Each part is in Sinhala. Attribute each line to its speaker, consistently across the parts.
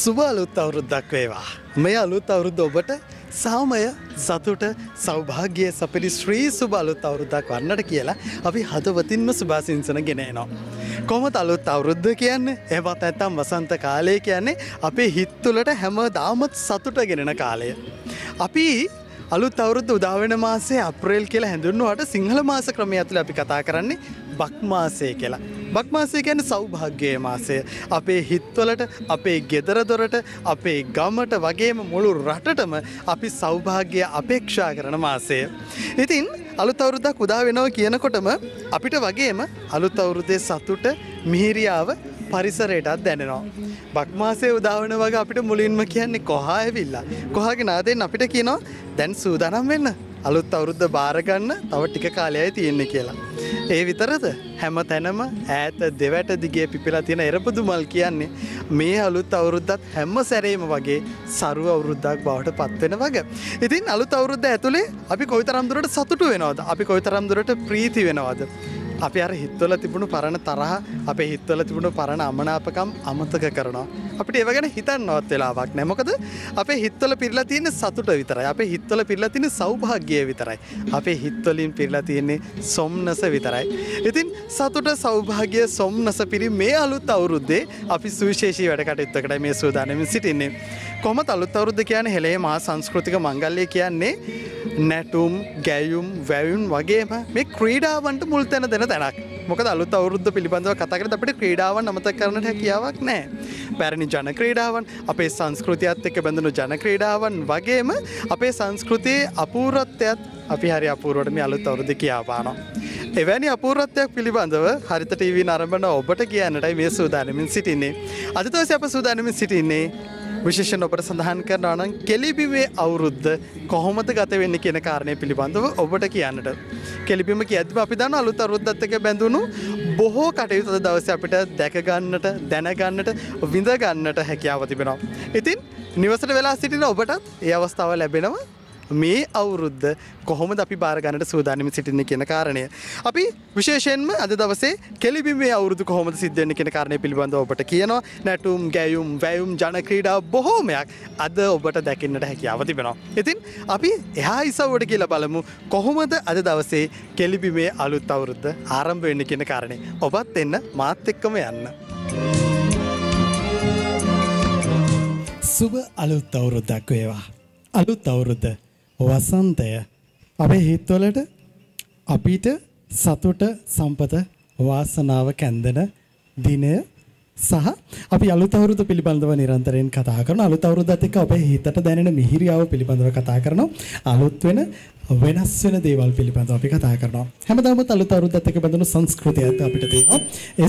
Speaker 1: සුබ අලුත් අවුරුද්දක් වේවා. මේ අලුත් අවුරුද්ද ඔබට සාමය, සතුට, සෞභාග්‍ය සපිරි ශ්‍රී සුබ අලුත් අවුරුද්දක් වන්නට කියලා අපි හදවතින්ම සුභාසිංසන ගෙන එනවා. කොහොමද අලුත් අවුරුද්ද කියන්නේ? එහෙමත් නැත්නම් වසන්ත කාලය කියන්නේ අපේ හිත් තුළට හැමදාමත් සතුට ගෙනෙන කාලය. අපි අලුත් අවුරුද්ද උදා වෙන මාසේ අප්‍රේල් කියලා හැඳින්වුවාට සිංහල මාස ක්‍රමය ඇතුළේ අපි කතා කරන්නේ බක් මාසය කියලා. බක් මාසය කියන්නේ සෞභාග්‍යයේ මාසය. අපේ හිත්වලට, අපේ ගෙදර දොරට, අපේ ගමට වගේම මුළු රටටම අපි සෞභාග්‍ය අපේක්ෂා කරන මාසය. ඉතින් අලුත් අවුරුද්දක් උදා වෙනවා කියනකොටම අපිට වගේම අලුත් අවුරුද්දේ සතුට, මිහිරියාව පරිසරයටත් දැනෙනවා. බක් මාසයේ උදා වෙන වගේ අපිට මුලින්ම කියන්නේ කොහා ඇවිල්ලා. කොහාගේ නාදෙන් අපිට කියනවා දැන් සූදානම් වෙන්න. අලුත් අවුරුද්ද බාර ගන්න තව ටික කාලයයි තියෙන්නේ කියලා. ඒ විතරද? හැම තැනම ඈත දෙවැට දිගේ පිපිලා තියෙන එරපුදු මල් කියන්නේ මේ අලුත් අවුරුද්දත් හැම සැරේම වගේ සරුව අවුරුද්දක් බවට පත් වෙන වගේ. ඉතින් අලුත් අවුරුද්ද ඇතුලේ අපි කොයිතරම් දුරට සතුටු වෙනවද? අපි කොයිතරම් දුරට ප්‍රීති වෙනවද? අපි අර හිතවල තිබුණු පරණ තරහ, අපේ හිතවල තිබුණු පරණ අමනාපකම් අමතක කරනවා. අපිට ඒව ගැන හිතන්නවත් වෙලාවක් නැහැ. මොකද අපේ හිතවල පිරලා තියෙන සතුට විතරයි. අපේ හිතවල පිරලා තියෙන සෞභාග්‍යය විතරයි. අපේ හිතවලින් පිරලා තියෙන්නේ සොම්නස විතරයි. ඉතින් සතුට, සෞභාග්‍ය, සොම්නස පිරි මේ අලුත් අවුරුද්දේ අපි සුවිශේෂී වැඩ කටයුත්තකටයි මේ සූදානම්ින් සිටින්නේ. කොහොමද අලුත් අවුරුද්ද කියන්නේ? හෙළේ මහා සංස්කෘතික මංගල්‍ය කියන්නේ නැටුම්, ගැයුම්, වැයුම් වගේම මේ ක්‍රීඩාවන්ට මුල් තැන දෙන තැනක්. මොකද අලුත් අවුරුද්ද පිළිබඳව කතා කරද්දී අපිට ක්‍රීඩාවන් අමතක කරන්නට හැකියාවක් නැහැ. පැරණි ජන ක්‍රීඩාවන්, අපේ සංස්කෘතියත් එක්ක බැඳුණු ජන ක්‍රීඩාවන් වගේම අපේ සංස්කෘතියේ අපූර්වත්වයත් අපි හරි අපූර්වට මේ අලුත් අවුරුද්ද කියා පානවා. එවැනි අපූර්වත්වයක් පිළිබඳව හරිත ටීවී නරඹන ඔබට කියන්නටයි මේ සූදානමින් සිටින්නේ. අද දවසේ අප සූදානමින් සිටින්නේ විශේෂයෙන් ඔබට සඳහන් කරනවා නම් කෙලිබිමේ අවුරුද්ද කොහොමද ගත වෙන්නේ කියන කාරණය පිළිබඳව ඔබට කියන්නට. කෙලිබිම කියද්දිම අපි දන්නවා අලුත් අවුරුද්දත් එක්ක බැඳුණු බොහෝ කටයුතු අද දවසේ අපිට දැක ගන්නට, දැන ගන්නට, විඳ ගන්නට හැකියාව තිබෙනවා. ඉතින් නිවසට වෙලා සිටින ඔබටත් ඒ අවස්ථාව ලැබෙනවා මේ අවුරුද්ද කොහොමද අපි බාර ගන්නට සූදානම් සිටින්නේ කියන කාරණය. අපි විශේෂයෙන්ම අද දවසේ කෙලිබිමේ අවුරුදු කොහොමද සිද්ධ වෙන්නේ කියන කාරණය පිළිබඳව ඔබට කියනවා. නැටුම්, ගැයුම්, වැයුම්, ජන ක්‍රීඩා බොහෝමයක් අද ඔබට දැකින්නට හැකියාව තිබෙනවා. ඉතින් අපි එහා ඉසව්වට කියලා බලමු කොහොමද අද දවසේ කෙලිබිමේ අලුත් අවුරුද්ද ආරම්භ වෙන්නේ කියන කාරණේ. ඔබත් එන්න මාත් එක්කම යන්න. සුබ අලුත් අවුරුද්දක් වේවා. අලුත් අවුරුද්ද වසන්තය අපේ හිත්වලට අපිට සතුට, සම්පත, වාසනාව කැඳෙන දිනය සහ අපි අලුත් අවුරුද්ද පිළිබඳව නිරන්තරයෙන් කතා කරනවා. අලුත් අවුරුද්දත් එක්ක අපේ හිතට දැනෙන මිහිරියාව පිළිබඳව කතා කරනවා. අලුත් වෙන වෙනස් වෙන දේවල් පිළිබඳව අපි කතා කරනවා. හැමදාම අලුත් අවුරුද්දත් එක්ක බඳුණු සංස්කෘතියක් අපිට තියෙනවා.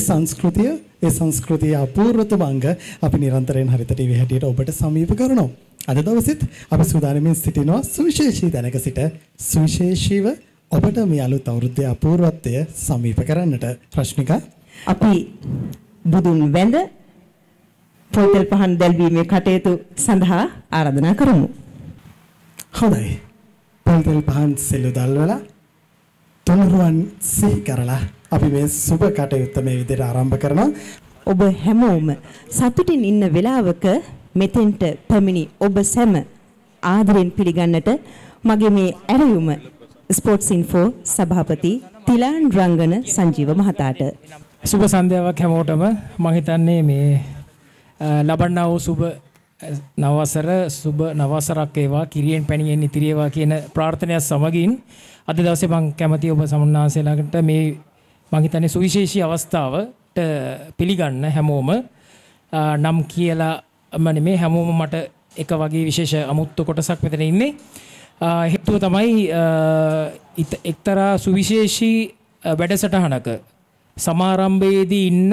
Speaker 1: ඒ සංස්කෘතිය අපූර්වතම අංග අපි නිරන්තරයෙන් හරිත ටීවී හැටියට ඔබට සමීප කරනවා. අද දවසෙත් අපි සූදානම්ින් සිටිනවා සුවිශේෂී තැනක සිට සුවිශේෂීව ඔබට මේ අලුත් අවුරුද්දේ අපූර්වත්වය සමීප කරන්නට. රශ්මිකා,
Speaker 2: අපි බුදුන් වැඳ පොතල් පහන් දැල්වීමේ කටයුතු සඳහා ආරාධනා කරමු.
Speaker 1: හොඳයි. පොතල් පහන් සෙල්ලු දල්වලා තුනුරුවන් සිහි කරලා අපි මේ සුබ කටයුත්ත මේ විදිහට ආරම්භ කරනවා.
Speaker 2: ඔබ හැමෝම සතුටින් ඉන්න වෙලාවක මෙතෙන්ට පැමිණි ඔබ සැම ආදරෙන් පිළිගන්නට මගේ මේ ඇරයුම ස්පෝර්ට්සින්ෆෝ සභාපති තිලාන් රංගන සංජීව මහතාට.
Speaker 3: සුබ සන්ධ්‍යාවක් හැමෝටම. මම හිතන්නේ මේ ලබන්නා වූ සුබ නවවසර සුබ නවවසරක් වේවා, කිරියෙන් පැණියෙන් ඉතිරි වේවා කියන ප්‍රාර්ථනාව සමගින් අද දවසේ මම කැමතියි ඔබ සමුන්නාන්සේලාට මේ මම හිතන්නේ සුවිශේෂී අවස්ථාවට පිළිගන්න හැමෝම නම් කියලා මේ හැමෝම මට එක වගේ විශේෂ අමුත්තු කොටසක් මෙතන ඉන්නේ. හේතුව තමයි එක්තරා සුවිශේෂී වැඩසටහනක සමාරම්භයේදී ඉන්න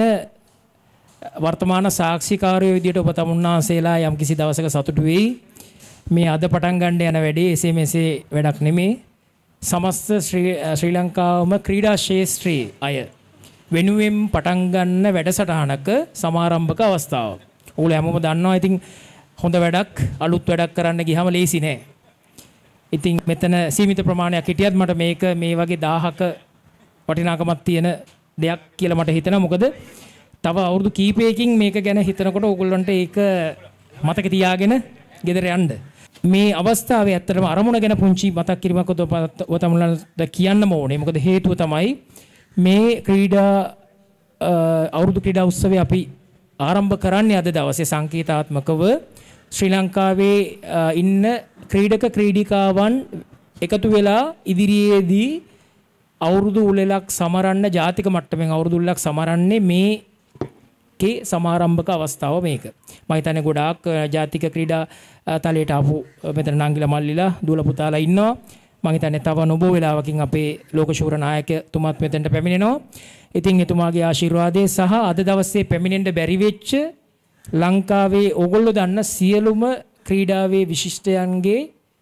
Speaker 3: වර්තමාන සාක්ෂිකාරයෝ විදියට ඔබ තමුන්නාන්සේලා යම් කිසි දවසක සතුටු වෙයි. මේ අද පටන් ගන්න යන වැඩේ එසේ මෙසේ වැඩක් නෙමේ. සමස්ත ශ්‍රී ලංකාවම ක්‍රීඩා ශාස්ත්‍රයේ අය වෙනුවෙන් පටන් ගන්න වැඩසටහනක සමාරම්භක අවස්ථාව. ඕගොල්ලෝ හැමෝම දන්නවා. ඉතින් හොඳ වැඩක්, අලුත් වැඩක් කරන්න ගියාම ලේසි නෑ. ඉතින් මෙතන සීමිත ප්‍රමාණයක් හිටියත් මට මේක මේ වගේ 1000ක වටිනාකමක් තියෙන දෙයක් කියලා මට හිතෙනවා. මොකද තව අවුරුදු කීපයකින් මේක ගැන හිතනකොට ඕගොල්ලන්ට ඒක මතක තියාගෙන ගෙදර යන්න. මේ අවස්ථාවේ ඇත්තටම අරමුණ ගැන පුංචි මතක් කිරීමක් ඔතමුලට කියන්නම ඕනේ. මොකද හේතුව තමයි මේ ක්‍රීඩා අවුරුදු ක්‍රීඩා උත්සවය අපි ආරම්භ කරන්නේ අද දවසේ සංකේතාත්මකව ශ්‍රී ලංකාවේ ඉන්න ක්‍රීඩක ක්‍රීඩිකාවන් එකතු වෙලා ඉදිරියේදී අවුරුදු උළෙලක් සමරන්න ජාතික මට්ටමින් අවුරුදු උළෙලක් සමරන්නේ මේකේ සමාරම්භක අවස්ථාව මේක. මම හිතන්නේ ගොඩාක් ජාතික ක්‍රීඩා තලයට ආපු මෙතන නංගිලා මල්ලිලා දූල පුතාලා ඉන්නවා. මම හිතන්නේ තව නොබෝ වෙලාවකින් අපේ ලෝකශූර නායකතුමාත් මෙතනට පැමිණෙනවා. ඉතින් එතුමාගේ ආශිර්වාදය සහ අද දවසේ පැමිණෙන්න බැරි වෙච්ච ලංකාවේ ඕගොල්ලෝ දන්න සියලුම ක්‍රීඩාවේ විශිෂ්ටයන්ගේ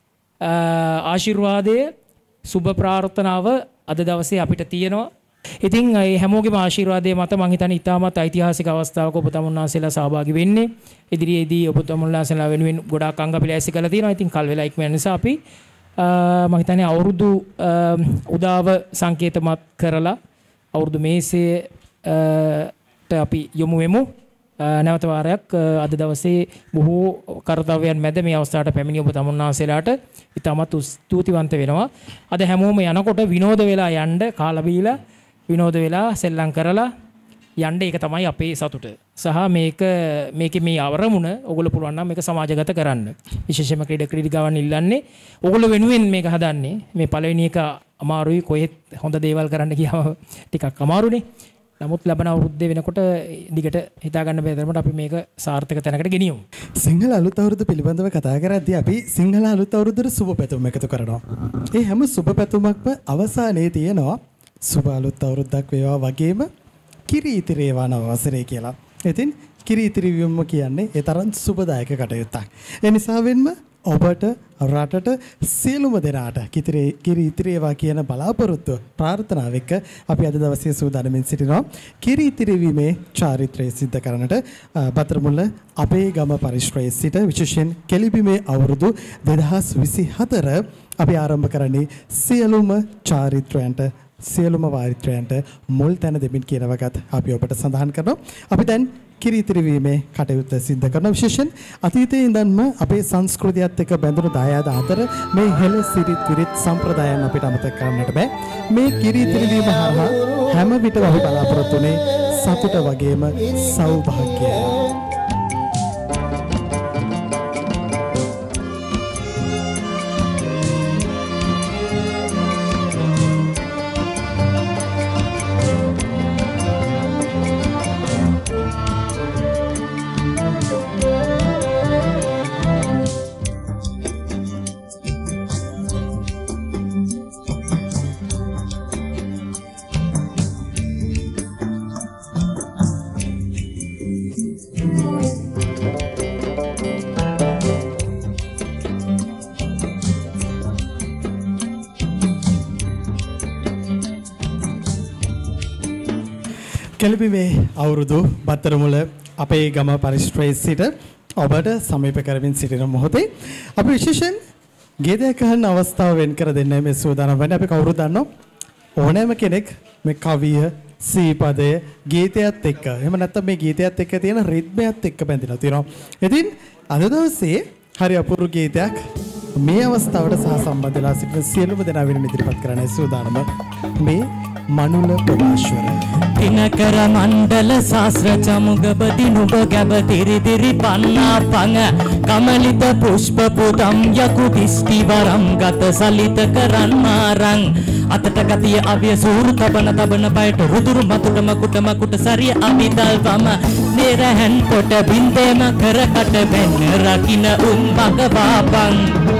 Speaker 3: ආශිර්වාදය සුබ ප්‍රාර්ථනාව අද දවසේ අපිට තියෙනවා. ඉතින් මේ හැමෝගේම ආශිර්වාදය මත මම හිතන්නේ ඉතාමත් ඓතිහාසික අවස්ථාවක ඔබ තමුන්නාසෙලා සහභාගී වෙන්නේ. ඉදිරියේදී ඔබ තමුන්නාසෙලා වෙනුවෙන් ගොඩාක් අංග අපි ලෑස්ති කරලා තියෙනවා. ඉතින් කල් වෙලා ඉක්මන නිසා අපි මම හිතන්නේ අවුරුදු උදාව සංකේතමත් කරලා අවුරුදු මේසයට අපි යොමු වෙමු. නැවත වාරයක් අද දවසේ බොහෝ කර්තව්‍යයන් මැද මේ අවස්ථාවට පැමිණි ඔබ තමුන්නාසෙලාට ඉතාමත් ස්තුතිවන්ත වෙනවා. අද හැමෝම යනකොට විනෝද වෙලා යන්න කාලා බීලා විනෝද වෙලා සෙල්ලම් කරලා යන්න ඒක තමයි අපේ සතුට. සහ මේකේ මේ අවරමුණ ඔයගොල්ලෝ පුළුවන් නම් මේක සමාජගත කරන්න. විශේෂයෙන්ම ක්‍රීඩිකාවන් ඉල්ලන්නේ ඔයගොල්ලෝ වෙනුවෙන් මේක හදන්නේ. මේ පළවෙනි එක අමාරුයි කොහෙත් හොඳ දේවල් කරන්න ගියාම ටිකක් අමාරුනේ. නමුත් ලබන අවුරුද්දේ වෙනකොට දිගට හිතා ගන්න බැහැ තරමට අපි මේක සාර්ථක තැනකට ගෙනියමු.
Speaker 1: සිංහල අලුත් අවුරුද්ද පිළිබඳව කතා කරද්දී අපි සිංහල අලුත් අවුරුද්දට සුබ පැතුම් එකතු කරනවා. ඒ හැම සුබ පැතුමක්ම අවසානයේ තියෙනවා සුබ අලුත් අවුරුද්දක් වේවා වගේම කිරි ඉතිරි වේවා නව වසරේ කියලා. ඉතින් කිරි ඉතිරි වීම කියන්නේ ඒ තරම් සුබදායක කටයුත්තක්. ඒ නිසාවෙන්ම ඔබට රටට සියලුම දෙනාට කිරි ඉතිරි වේවා කියන බලාපොරොත්තු ප්‍රාර්ථනාව එක්ක අපි අද දවසේ සූදානම්ින් සිටිනවා. කිරි ඉතිරි වීමේ චාරිත්‍රය සිද්ධ කරන්නට බතරමුල්ල අපේ ගම පරිශ්‍රයේ සිට විශේෂයෙන් කෙලිබිමේ අවුරුදු 2024 අපි ආරම්භ කරන්නේ සියලුම චාරිත්‍රයන්ට සියලුම වාරිත්‍රයන්ට මුල් තැන දෙමින් කියන වගත් අපි ඔබට සඳහන් කරනවා. අපි දැන් කිරි ඉතිරි වීමේ කටයුත්ත සිද්ධ කරන විශේෂයෙන් අතීතයේ ඉඳන්ම අපේ සංස්කෘතියත් එක්ක බැඳුණු දායාද අතර මේ හෙළ සිරිත් විරිත් සම්ප්‍රදායන් අපිට අමතක කරන්නට බෑ. මේ කිරි ඉතිරි වීම හරහා හැම විටම අපි බලාපොරොත්තු වෙන්නේ සතුට වගේම සෞභාග්‍යය. කෙලිබිමේ අවුරුදු බත්තරමුල අපේ ගම පරිශ්‍රයේ සිට ඔබට සමීප කරමින් සිටින මොහොතේ අපි විශේෂයෙන් ගීතයක් අහන්න අවස්ථාව වෙන් කර දෙන්න මේ සූදානම් වෙන්නේ. අපි කවුරුද දන්නෝ ඕනෑම කෙනෙක් මේ කවිය සීපදය ගීතයත් එක්ක එහෙම නැත්නම් මේ ගීතයත් එක්ක තියෙන රිද්මයත් එක්ක බැඳිලා තියෙනවා. ඉතින් අද දවසේ හරි අපූර්ව ගීතයක් මේ අවස්ථාවට සහ සම්බන්ධ වෙලා සිටින සියලුම දෙනා වෙනුවෙන් ඉදිරිපත් කරන්නයි සූදානම මේ මනුල ප්‍රභාස්වර
Speaker 4: දිනකර මණ්ඩල ශාස්ත්‍ර චමුගබති නුඹ ගැබ දිරි දිරි පන්නා පංග කමලිත පුෂ්ප පුදම් යකු දිස්ටි වරම් ගත සලිත කරන්නාරං අතට ගතිය අවිය සූරු තබන බයට රුදුරු මතුට මකුට සරිය අවිදල් වම නිරහන් කොට බින්දේම කරකට වෙන්න රකින්න භගවාපං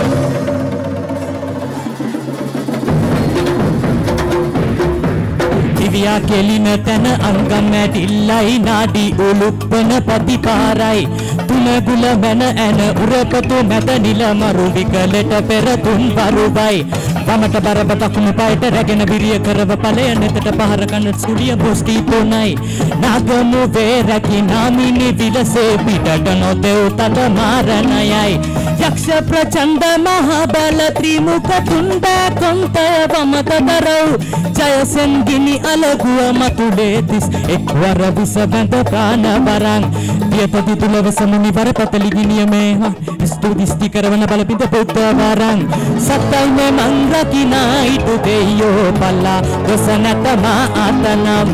Speaker 4: දිව්‍යා කෙලින තන අංගම් ඇටිල්ලයි නාඩි උලුප්පන ප්‍රතිපාරයි තුනගුල මන ඇන උරපතු මැද නිල මරු විකලට පෙර තුන් වරුවයි වමට බරබ දකුණු පායට රැගෙන විරිය කරව ඵලය නෙතට පහර කන සුලිය බොස්ටි තුනයි නාගමු වේ රැකි නාමිනි විලසේ පිටට නොදෙව් තද මාරණයයි යක්ෂ ප්‍රචණ්ඩ මහ බල ත්‍රිමුඛ තුන්බ කොන්ත වමත දරව් ජයසෙන් ගිනි අල වලගුව මතුලේ තිස් එක්වර විස බැඳ ප්‍රාණ වරන් දියපති තුල වසමුනි වරපතලි ගිනියමේ ස්තුති ස්ති කරවන බලපිට පුත්ත වරන් සත්තයි මේ මං රකිනා ඉටු දෙයෝ පල්ලා දොස නැත මා අතනම්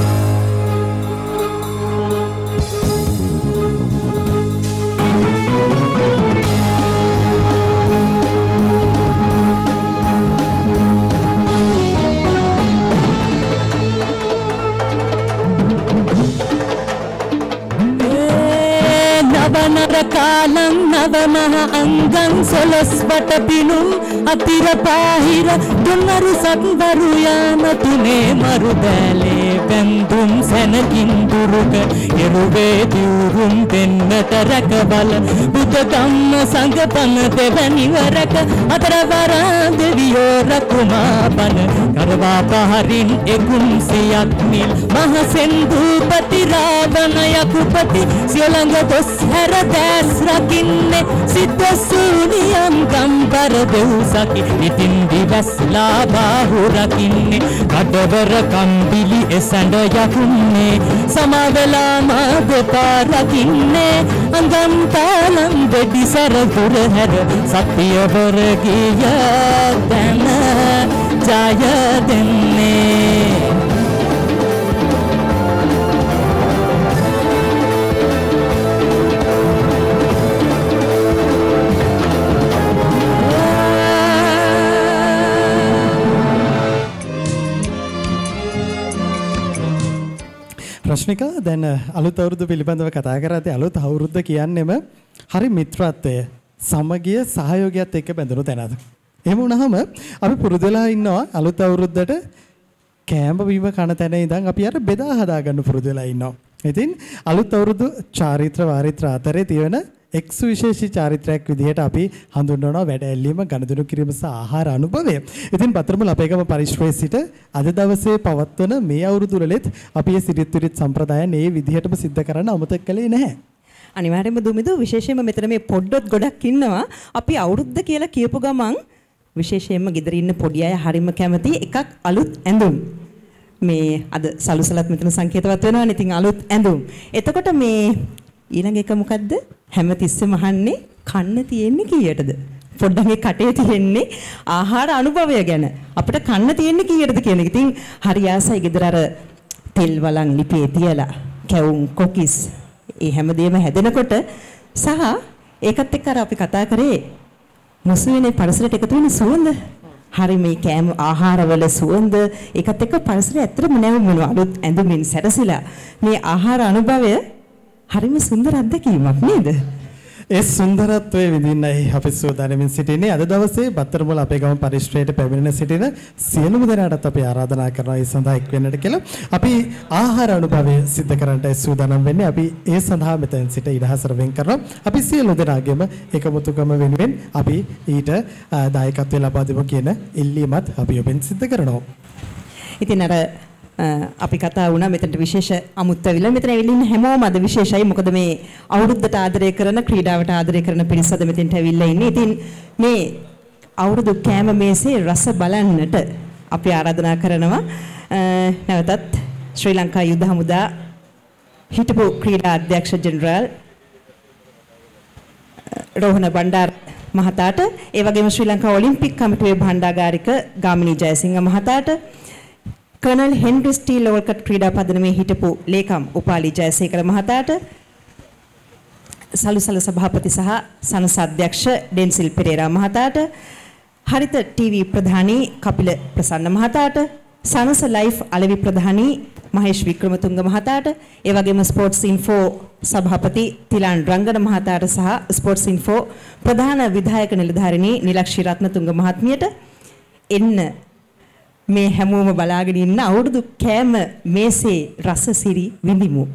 Speaker 4: කාලං නවමහ අංගං සොලස් වට පිනුම් අතිර පාහිර දුන්නරු සත්වරු යාම තුනේ මරු බැලේ බැඳුම් සැනකින් දුරුක එරුවේ දියුරුම් දෙන්නට රැකබල බුද්ධ ධම්ම සංඝ පන දෙවැනි වරක අතර වරා දෙවියෝ රකුමා බන කරවා පහරින් එකුම් සියක් නිල් මහ සෙන්දුපති රාවණ යකුපති සියලඟ දොස් හැර දැස් රකින්නේ සිත සූනියම් ගම්බර දෙව්සකි ඉතින් දිවස්ලා බාහු රකින්නේ කඩවර කම්බිලි එසඬ යකුන්නේ සමවෙලා මාදපා රකින්නේ අංගම් තාලම් දෙඩි සර දුර හැර සත්‍යවර ගිය දැන ජය දෙන්නේ
Speaker 1: ප්‍රශ්නිකා දැන් අලුත් අවුරුද්ද පිළිබඳව කතා කරද්දී අලුත් අවුරුද්ද කියන්නේම හරි මිත්‍රත්වය සමගිය සහයෝගයත් එක්ක බැඳුණු තැනක්. එහෙම වුණාම අපි පුරුදු වෙලා ඉන්නවා අලුත් අවුරුද්දට කෑම බීම කන තැන ඉඳන් අපි අර බෙදා හදා ගන්න පුරුදු වෙලා ඉන්නවා. ඉතින් අලුත් අවුරුදු චාරිත්‍ර වාරිත්‍ර අතරේ තියෙන එක් සුවිශේෂී චාරිත්‍රාක් විදිහට අපි හඳුන්වනවා වැඩ ඇල්ලීම ගනුදෙනු කිරීම සහ ආහාර අනුභවය. ඉතින් පතරමුල අපේකම පරිශ්‍රයේ සිට අද දවසේ පවත්වන මේ අවුරුදු වලෙත් අපි මේ සිරිත් විරිත් සම්ප්‍රදායන් මේ විදිහටම සිද්ධ කරන්න අමතක කළේ නැහැ.
Speaker 2: අනිවාර්යයෙන්ම දුමිදු විශේෂයෙන්ම මෙතන මේ පොඩ්ඩොත් ගොඩක් ඉන්නවා. අපි අවුරුද්ද කියලා කියපු ගමන් විශේෂයෙන්ම ගෙදර ඉන්න පොඩි අය හරිම කැමති එකක් අලුත් ඇඳුම්. මේ අද සලුසලත් මෙතන සංකේතවත් වෙනවානේ. ඉතින් අලුත් ඇඳුම්. එතකොට මේ ඊළඟ එක මොකද්ද? හැමතිස්සෙම අහන්නේ කන්න තියෙන්නේ කීයටද? පොඩ්ඩක් මේ කටේ තියෙන්නේ ආහාර අනුභවය ගැන. අපිට කන්න තියෙන්නේ කීයටද කියන එක. ඉතින් හරි ආසයි ගෙදර අර තෙල් වලන් ලිපේ තියලා කැවුම් කොකිස් ඒ හැමදේම හැදෙනකොට සහ ඒකත් එක්ක අර අපි කතා කරේ මුස්ලිමේ පරිසරයට එකතු වෙන සුවඳ. හරි මේ කෑම ආහාරවල සුවඳ ඒකත් එක්ක පරිසරය ඇත්තටම නැවුම් වෙනවා. අලුත් ඇඳුමින් සැරසිලා මේ ආහාර අනුභවය හරිම සුන්දර අත්දැකීමක් නේද?
Speaker 1: ඒ සුන්දරත්වයේ විඳින්නයි අපි සූදානම්ින් සිටින්නේ. අද දවසේ බත්තරමුල අපේ ගම පරිශ්‍රයට පැමිණෙන සිටින සියලුම දෙනාටත් අපි ආරාධනා කරනවා ඒ සඳහා එක් වෙන්නට කියලා. අපි ආහාර අනුභවය සිද්ධ කරන්නයි සූදානම් වෙන්නේ. අපි ඒ සඳහා මෙතෙන් සිට ඉඩහසර වෙන් කරනවා. අපි සියලු දෙනාගේම එකමුතුකම වෙනුවෙන් අපි ඊට දායකත්වය ලබා දෙමු කියන ඉල්ලීමත් අපි ඔබෙන් සිද්ධ කරනවා.
Speaker 2: ඉතින් අර අපි කතා වුණා මෙතනට විශේෂ අමුත්ත ඇවිල්ලා මෙතන ඇවිල්ලා ඉන්න හැමෝම අද විශේෂයි. මොකද මේ අවුරුද්දට ආදරය කරන ක්‍රීඩාවට ආදරය කරන පිරිස අද මෙතනට ඇවිල්ලා ඉන්නේ. ඉතින් මේ අවුරුදු කෑම මේසේ රස බලන්නට අපි ආරාධනා කරනවා නැවතත් ශ්‍රී ලංකා යුද හමුදා හිටපු ක්‍රීඩා අධ්‍යක්ෂ ජෙනරාල් රෝහණ බණ්ඩාර මහතාට, ඒ වගේම ශ්‍රී ලංකා ඔලිම්පික් කමිටුවේ භාණ්ඩාගාරික ගාමිණී ජයසිංහ මහතාට, कर्नल हेनरी स्टील वर्ल्ड क्रीडा पदनमे हिटपु लेकम उपाली जयशेखर महताट, सलुसल सभापति सह सनस अध्यक्ष डेंसिल पेरेरा महताट, हरित टीवी प्रधानी कपिल प्रसन्न महताट, सनस लाइफ अलवि प्रधानी महेश विक्रमतुंग महताट, ए वगेम स्पोर्ट्स इन्फो सभापति तिलान रंगन महताट सह स्पोर्ट्स इन्फो प्रधान विधायक निलधारिणी नीलाक्षी रत्नतुंग महात्मिයට එන්න මේ හැමෝම බලාගෙන ඉන්න අවුරුදු කෑම මේසේ රස සිරි විඳිමු.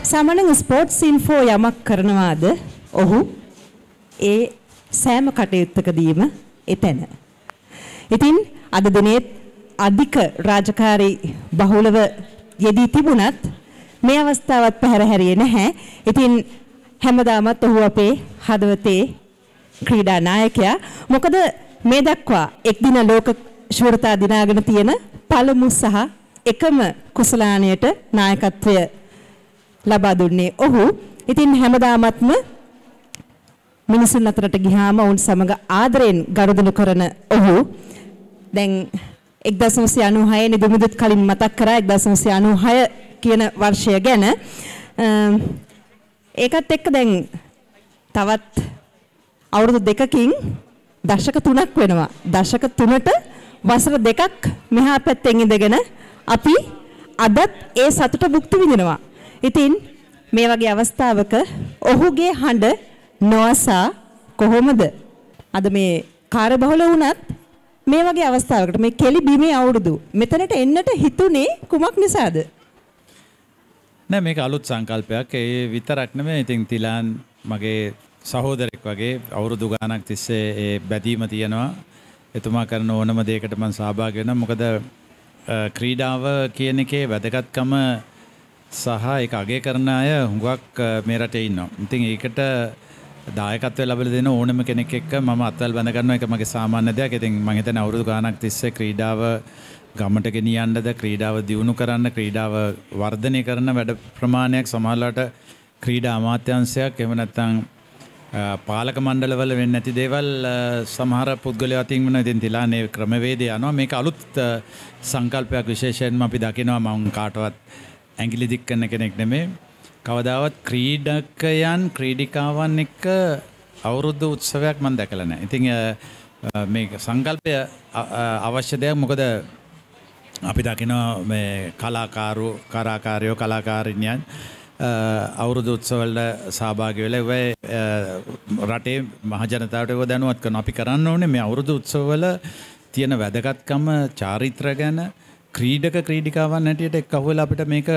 Speaker 2: සාමාන්‍යයෙන් ස්පෝර්ට්ස් ඉන්ෆෝ යමක් කරනවාද ඔහු ඒ සෑම කටයුත්තකදීම එතන. ඉතින් අද දිනේ අධික රාජකාරී බහුලව යෙදී තිබුණත් මේ අවස්ථාවත් පැහැර හැරියේ නැහැ. ඉතින් හැමදාමත් ඔහු අපේ හදවතේ ක්‍රීඩා නායකයා. මොකද මේ දක්වා එක් දින ලෝක ශූරතා දිනාගෙන තියෙන පළමු සහ එකම කුසලානයට නායකත්වය ලබා දුන්නේ ඔහු. ඉතින් හැමදාමත්ම මිනිසුන් අතරට ගියාම ඔවුන් සමග ආදරෙන් ගනුදෙනු කරන ඔහු දැන් 1996 නිදුමුදුත් කලින් මතක් කරා 1996 කියන වර්ෂය ගැන. ඒකත් එක්ක දැන් තවත් අවුරුදු දෙකකින් දශක 3ක් වෙනවා. දශක 3ට වසර 2ක් මෙහා පැත්තෙන් ඉඳගෙන අපි අදත් ඒ සතුට භුක්ති විඳිනවා. ඉතින් මේ වගේ අවස්ථාවක ඔහුගේ හඬ නොඅසා කොහොමද අද මේ කාර්යබහුල වුණත් මේ වගේ අවස්ථාවකට මේ කෙලි බිමේ අවුරුදු මෙතනට එන්නට හිතුනේ කුමක් නිසාද?
Speaker 5: නෑ මේක අලුත් සංකල්පයක්. ඒ විතරක් නෙමෙයි. ඉතින් තිලාන් මගේ සහෝදරෙක් වගේ අවුරුදු ගාණක් තිස්සේ ඒ බැදීම තියෙනවා. එතුමා කරන ඕනම දෙයකට මම සහභාගී වෙනවා. මොකද ක්‍රීඩාව කියන එකේ වැදගත්කම සහ ඒක අගය කරන අය හුඟක් මේ රටේ ඉන්නවා. ඉතින් ඒකට දායකත්වය ලැබලා දෙන ඕනම කෙනෙක් එක්ක මම අත්වල බඳ ගන්නවා. ඒක මගේ සාමාන්‍ය දෙයක්. ඉතින් මම හිතන්නේ අවුරුදු ගාණක් තිස්සේ ක්‍රීඩාව ගමට ගෙනියන්නද, ක්‍රීඩාව දියුණු කරන්න, ක්‍රීඩාව වර්ධනය කරන වැඩ ප්‍රමාණයක් සමහරවිට ක්‍රීඩා අමාත්‍යාංශයක් එහෙම නැත්නම් පාලක මණ්ඩලවල වෙන්නේ නැති දේවල් සමහර පුද්ගලයෝ අතින් වෙන ඉතින් තිලානේ ක්‍රමවේදය යනවා. මේක අලුත් සංකල්පයක්. විශේෂයෙන්ම අපි දකිනවා මම කාටවත් ඇඟිලි දික් කරන කෙනෙක් නෙමෙයි. කවදාවත් ක්‍රීඩකයන් ක්‍රීඩිකාවන් එක්ක අවුරුදු උත්සවයක් මම දැකලා නැහැ. ඉතින් මේ සංකල්පය අවශ්‍ය දෙයක්. මොකද අපි දකිනවා මේ කලාකාරයෝ කලාකාරිනියන් අවුරුදු උත්සවවල සහභාගී වෙලා රටේ මහ ජනතාවට ඒව දැනුවත් කරනවා. අපි කරන්න ඕනේ මේ අවුරුදු උත්සවවල තියෙන වැදගත්කම චාරිත්‍ර ගැන ක්‍රීඩිකාවන් හැටියට එක්කහුවලා අපිට මේක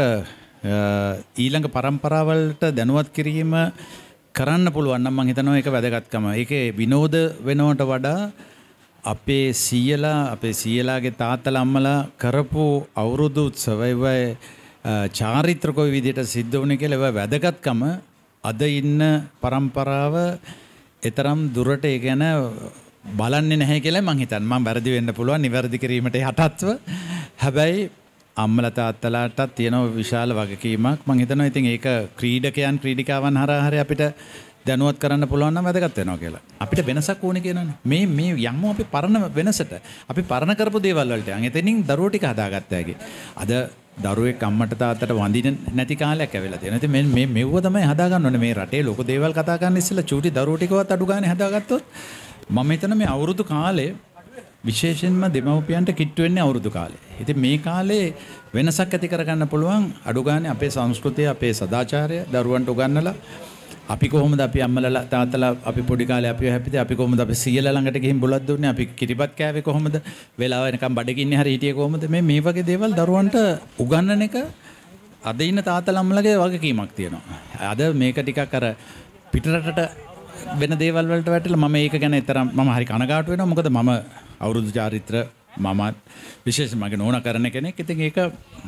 Speaker 5: ඊළඟ පරම්පරාවලට දැනුවත් කිරීම කරන්න පුළුවන් නම් මම හිතනවා ඒක වැදගත්කම. ඒකේ විනෝද වෙනවට වඩා අපේ සීයලාගේ තාත්තලා අම්මලා කරපු අවුරුදු උත්සවය චාරිත්‍රක විදිහට සිද්ධ වුණේ කියලා ඒවා වැදගත්කම අද ඉන්න පරම්පරාව එතරම් දුරට ඒ ගැන බලන්නේ නැහැ කියලා මම හිතන්නේ. මම වැරදි වෙන්න පුළුවන්. නිවැරදි කිරීමට යටත්ව. හැබැයි අම්මලා තාත්තලාටත් තියෙන විශාල වගකීමක් මම හිතනවා. ඉතින් ඒක ක්‍රීඩකයන් ක්‍රීඩිකාවන් හරහා හරි අපිට දැනුවත් කරන්න පුළුවන් නම් වැදගත් වෙනවා කියලා. අපිට වෙනසක් ඕනේ කියනවනේ. මේ යම්ම අපි පරණ වෙනසට අපි පරණ කරපු දේවල් වලට යන් එතනින් දරුවෝ ටික හදාගත්ත හැකි. අද දරුවෙක් අම්මට තාත්තට වඳින්න නැති කාලයක් ඇවිල්ලා තියෙනවා. ඉතින් මේ මෙව්ව තමයි හදාගන්න ඕනේ. මේ රටේ ලොකු දේවල් කතා කරන්න ඉස්සෙල්ලා චූටි දරුවෝ ටිකවත් අඩු ගානේ හදාගත්තොත් මම හිතන මේ අවුරුදු කාලේ විශේෂයෙන්ම දෙමව්පියන්ට කිට්ටු වෙන්නේ අවුරුදු කාලේ. ඉතින් මේ කාලේ වෙනසක් ඇති කරගන්න පුළුවන්. අඩු ගානේ අපේ සංස්කෘතිය, අපේ සදාචාරය දරුවන්ට උගන්වලා අපි කොහොමද අපි අම්මලා තාත්තලා අපි පොඩි කාලේ අපිව හැපිතේ අපි කොහොමද අපි සීයලා ළඟට ගිහින් බුලත් දුන්නේ අපි කිරිපත් කෑවේ කොහොමද වෙලාව වෙනකම් බඩගින්නේ හරි හිටියේ කොහොමද මේ වගේ දේවල් දරුවන්ට උගන්වන එක අද ඉන්න තාත්තලා අම්මලාගේ වගකීමක් තියෙනවා. අද මේක ටිකක් අර පිටරටට වෙන දේවල් වලට වැටලා මම ඒක ගැන තරම් මම හරි කනගාටු වෙනවා. මොකද මම අවුරුදු චාරිත්‍ර මමත් විශේෂයෙන් මගේ නෝනා කරන කෙනෙක්. ඉතින් ඒක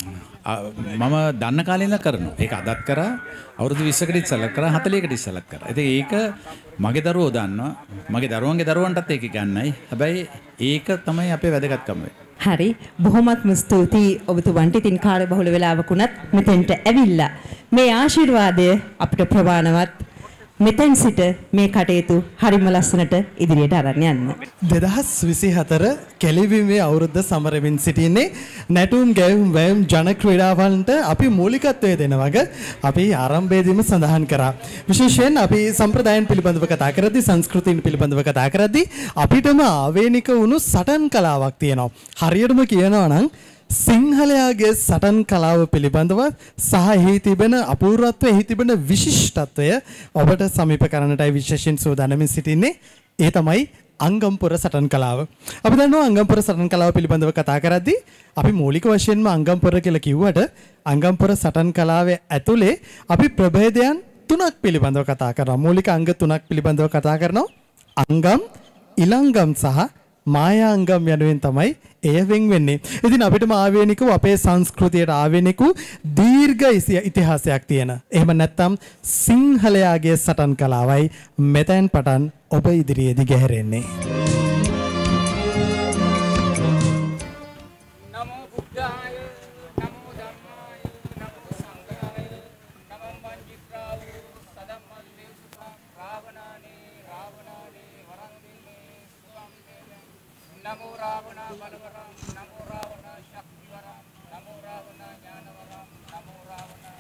Speaker 5: මම දන්න කාලේ ඉඳලා කරනවා. ඒක අදත් කරා අවුරුදු 20කට ඉස්සෙල්ලා කරා 40කට ඉස්සෙල්ලා කරා. ඉතින් ඒක මගේ දරුවෝ දන්නවා. මගේ දරුවන්ගේ දරුවන්ටත් ඒක ගන්නයි. හැබැයි ඒක තමයි අපේ වැදගත්කම වෙන්නේ.
Speaker 2: හරි බොහොමත්ම ස්තුතියි ඔබතුමන්ට. ඉතින් කාර්යබහුල වෙලාවකුණත් මෙතෙන්ට ඇවිල්ලා මේ ආශිර්වාදය අපිට ප්‍රමාණවත් මෙතෙන් සිට මේ කටයුතු හරිම ලස්සනට ඉදිරියට අරන් යන්න.
Speaker 1: 2024 කෙලිවිමේ අවුරුද්ද සමරමින් සිටින්නේ නැටුම් ගැයුම් වැයුම් ජන ක්‍රීඩාවන්ට අපි මූලිකත්වය දෙන වගේ අපි ආරම්භයේදීම සඳහන් කරා. විශේෂයෙන් අපි සම්ප්‍රදායන් පිළිබඳව කතා කරද්දී සංස්කෘතියන් පිළිබඳව කතා කරද්දී අපිටම ආවේනික වුණු සටන් කලාවක් තියෙනවා. හරියටම කියනවා නම් සිංහලයාගේ සටන් කලාව පිළිබඳව සහ එහි තිබෙන අපූර්වත්වය එහි තිබෙන විශිෂ්ටත්වය ඔබට සමීප කරන්නටයි විශේෂයෙන් සූදානම්ින් සිටින්නේ. ඒ තමයි අංගම්පුර සටන් කලාව. අපි දන්නවා අංගම්පුර සටන් කලාව පිළිබඳව කතා කරද්දී අපි මූලික වශයෙන්ම අංගම්පුර කියලා කිව්වට අංගම්පුර සටන් කලාවේ ඇතුලේ අපි ප්‍රභේදයන් 3ක් පිළිබඳව කතා කරනවා. මූලික අංග 3ක් පිළිබඳව කතා කරනවා. අංගම්, ඉලංගම් සහ මායාංගම් යනුවෙන් තමයි එය වෙන් වෙන්නේ. ඉතින් අපිටම ආවේනිකව අපේ සංස්කෘතියට ආවේනිකු දීර්ඝ ඉතිහාසයක් තියෙන. එහෙම නැත්නම් සිංහලයාගේ සටන් කලාවයි මෙතෙන් පටන් ඔබ ඉදිරියේදී ගැහෙරෙන්නේ.
Speaker 3: නමෝ බුද්ධාය නමෝ ධම්මාය නමෝ සංඝාය නමෝ මංජිත්‍රාව සදම්මල්ලේ සුඛං රාවණානේ වරං දෙන්නේ සුඛං දේයං නමෝ රාවණා බලවරං නමෝ රාවණා ශක්තිවරං නමෝ රාවණා ඥානවරං නමෝ රාවණා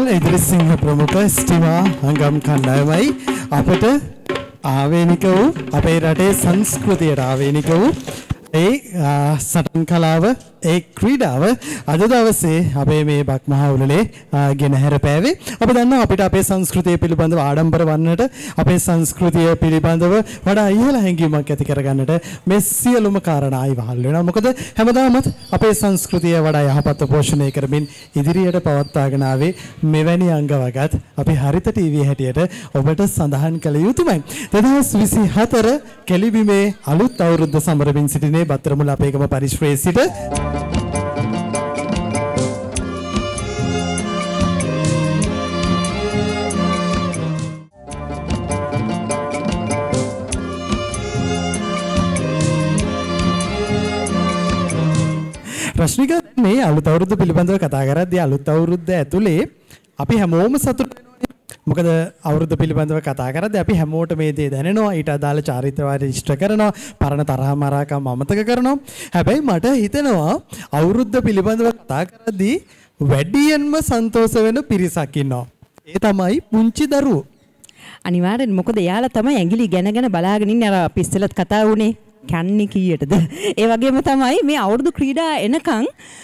Speaker 1: ඉදිරිසිංහ ප්‍රමුඛ ස්ටිමා අංගම් කණ්ඩායමයි අපට ආවේනික වූ අපේ රටේ සංස්කෘතියට ආවේනික වූ ඒ සටන් කලාව ඒ ක්‍රීඩාව අද දවසේ අපේ මේ බක්මහා උළෙලේ ගෙන හැරපෑවේ. අප දන්නවා අපිට අපේ සංස්කෘතිය පිළිබඳව ආඩම්බර වන්නට අපේ සංස්කෘතිය පිළිබඳව වඩා ඉහළ හැඟීමක් ඇති කරගන්නට මේ සියලුම කාරණා ඉවහල් වෙනවා. මොකද හැමදාමත් අපේ සංස්කෘතිය වඩා යහපත් පෝෂණය කරමින් ඉදිරියට පවත්වාගෙන ආවේ මෙවැනි අංගවගත් අපි හරිත ටීවී හැටියට ඔබට සඳහන් කළ යුතුමයි. 2024 කෙලි බිමේ අලුත් අවුරුද්ද සමරමින් සිටිනේ බත්තරමුල අපේගම පරිශ්‍රයේ සිට රශ්මික මේ අලුත් අවුරුද්ද පිළිබඳව කතා කරද්දී අලුත් අවුරුද්ද ඇතුලේ අපි හැමෝම සතුටු වෙනවා. මොකද අවුරුද්ද පිළිබඳව කතා කරද්දී අපි හැමෝට මේ දේ දැනෙනවා. ඊට අදාළ චාරිත්‍ර වාරි ඉෂ්ට කරනවා. පරණ තරහ මරාකම් අමතක කරනවා. හැබැයි මට හිතෙනවා අවුරුද්ද පිළිබඳව කතා කරද්දී වැඩියෙන්ම සන්තෝෂ වෙන පිරිසක් ඉන්නවා. ඒ තමයි පුංචි දරුවෝ.
Speaker 2: අනිවාර්යෙන් මොකද එයාලා තමයි ඇඟිලි ගැන බලාගෙන ඉන්නේ. අර අපි ඉස්සෙල්ලත් කතා වුණේ කන්නේ කීයටද? ඒ වගේම තමයි මේ අවුරුදු ක්‍රීඩා එනකන්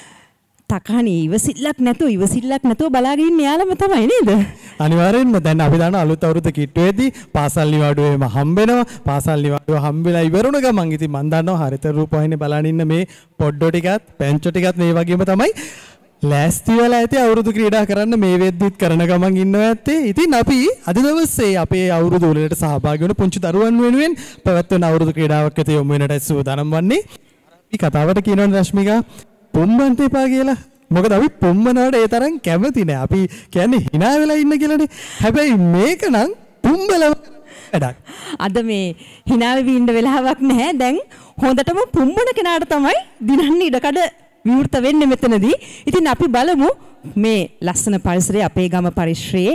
Speaker 2: තකහනි ඉවසිල්ලක් නැතුව බලාගෙන ඉන්නේ යාළම තමයි නේද?
Speaker 1: අනිවාර්යෙන්ම දැන් අපි දාන අලුත් අවුරුද්ද කිට්ටුවේදී පාසල් නිවාඩුවේම හම්බෙනවා. පාසල් නිවාඩුව හම්බෙලා ඉවරුණ ගමන් ඉතින් මම දන්නවා හරිත රූපවාහිනිය බලන් ඉන්න මේ පොඩ්ඩෝ ටිකත් පැංචෝ ටිකත් මේ වගේම තමයි ලෑස්ති වෙලා ඇති අවුරුදු ක්‍රීඩා කරන්න මේ වෙද්දිත් කරන ගමන් ඉන්නවා ඇත්තේ. ඉතින් අපි අද දවසේ අපේ අවුරුදු උළෙලට සහභාගී වුණ පුංචි දරුවන් වෙනුවෙන් පැවැත්වෙන අවුරුදු ක්‍රීඩාවක් වෙත යොමු වෙනට සූදානම් වන්නේ. අපි කතාවට කියනවනේ රශ්මිකා පුම්බන්ට එපා කියලා. මොකද අපි පුම්බනවට ඒ තරම් කැමති නෑ. අපි කියන්නේ hina වෙලා ඉන්න කියලානේ. හැබැයි මේක නම් පුම්බල වැඩක්.
Speaker 2: අද මේ hina වෙවි ඉන්න වෙලාවක් නැහැ. දැන් හොඳටම පුම්බන කෙනාට තමයි දිනන්න ඉඩකඩ විවෘත වෙන්නේ මෙතනදී. ඉතින් අපි බලමු මේ ලස්සන පරිසරයේ අපේ ගම පරිශ්‍රයේ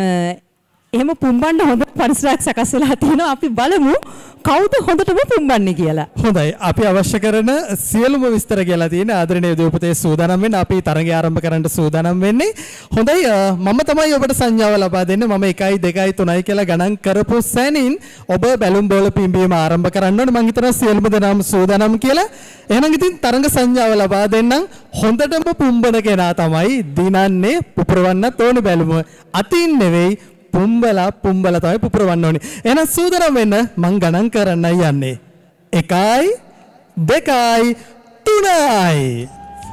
Speaker 2: එහෙම පුම්බන්න හොඳ පරිසරයක් සකස් වෙලා තියෙනවා. අපි බලමු කවුද හොඳටම පුම්බන්නේ කියලා.
Speaker 1: හොඳයි. අපි අවශ්‍ය කරන සියලුම විස්තර කියලා තියෙන ආදරණීය දූපතේ සූදානම් වෙන්න අපි තරඟය ආරම්භ කරන්න සූදානම් වෙන්නේ. හොඳයි. මම තමයි ඔබට සංඥාව ලබා දෙන්නේ. මම 1 2 3 කියලා ගණන් කරපු සැනින් ඔබ බැලුම් බෝල පිම්බීම ආරම්භ කරන්න ඕනේ. මම හිතනවා සියලුම දෙනාම සූදානම් කියලා. එහෙනම් ඉතින් තරඟ සංඥාව ලබා දෙන්නම්. හොඳටම පුම්බන කෙනා තමයි දිනන්නේ පුපුරවන්නත් ඕනේ බැලුම. අතින් නෙවෙයි පුම්බලා තමයි පුපුරවන්න ඕනේ. එහෙනම් සූදානම් වෙන්න මං ගණන් කරන්නයි යන්නේ. 1 2 3යි.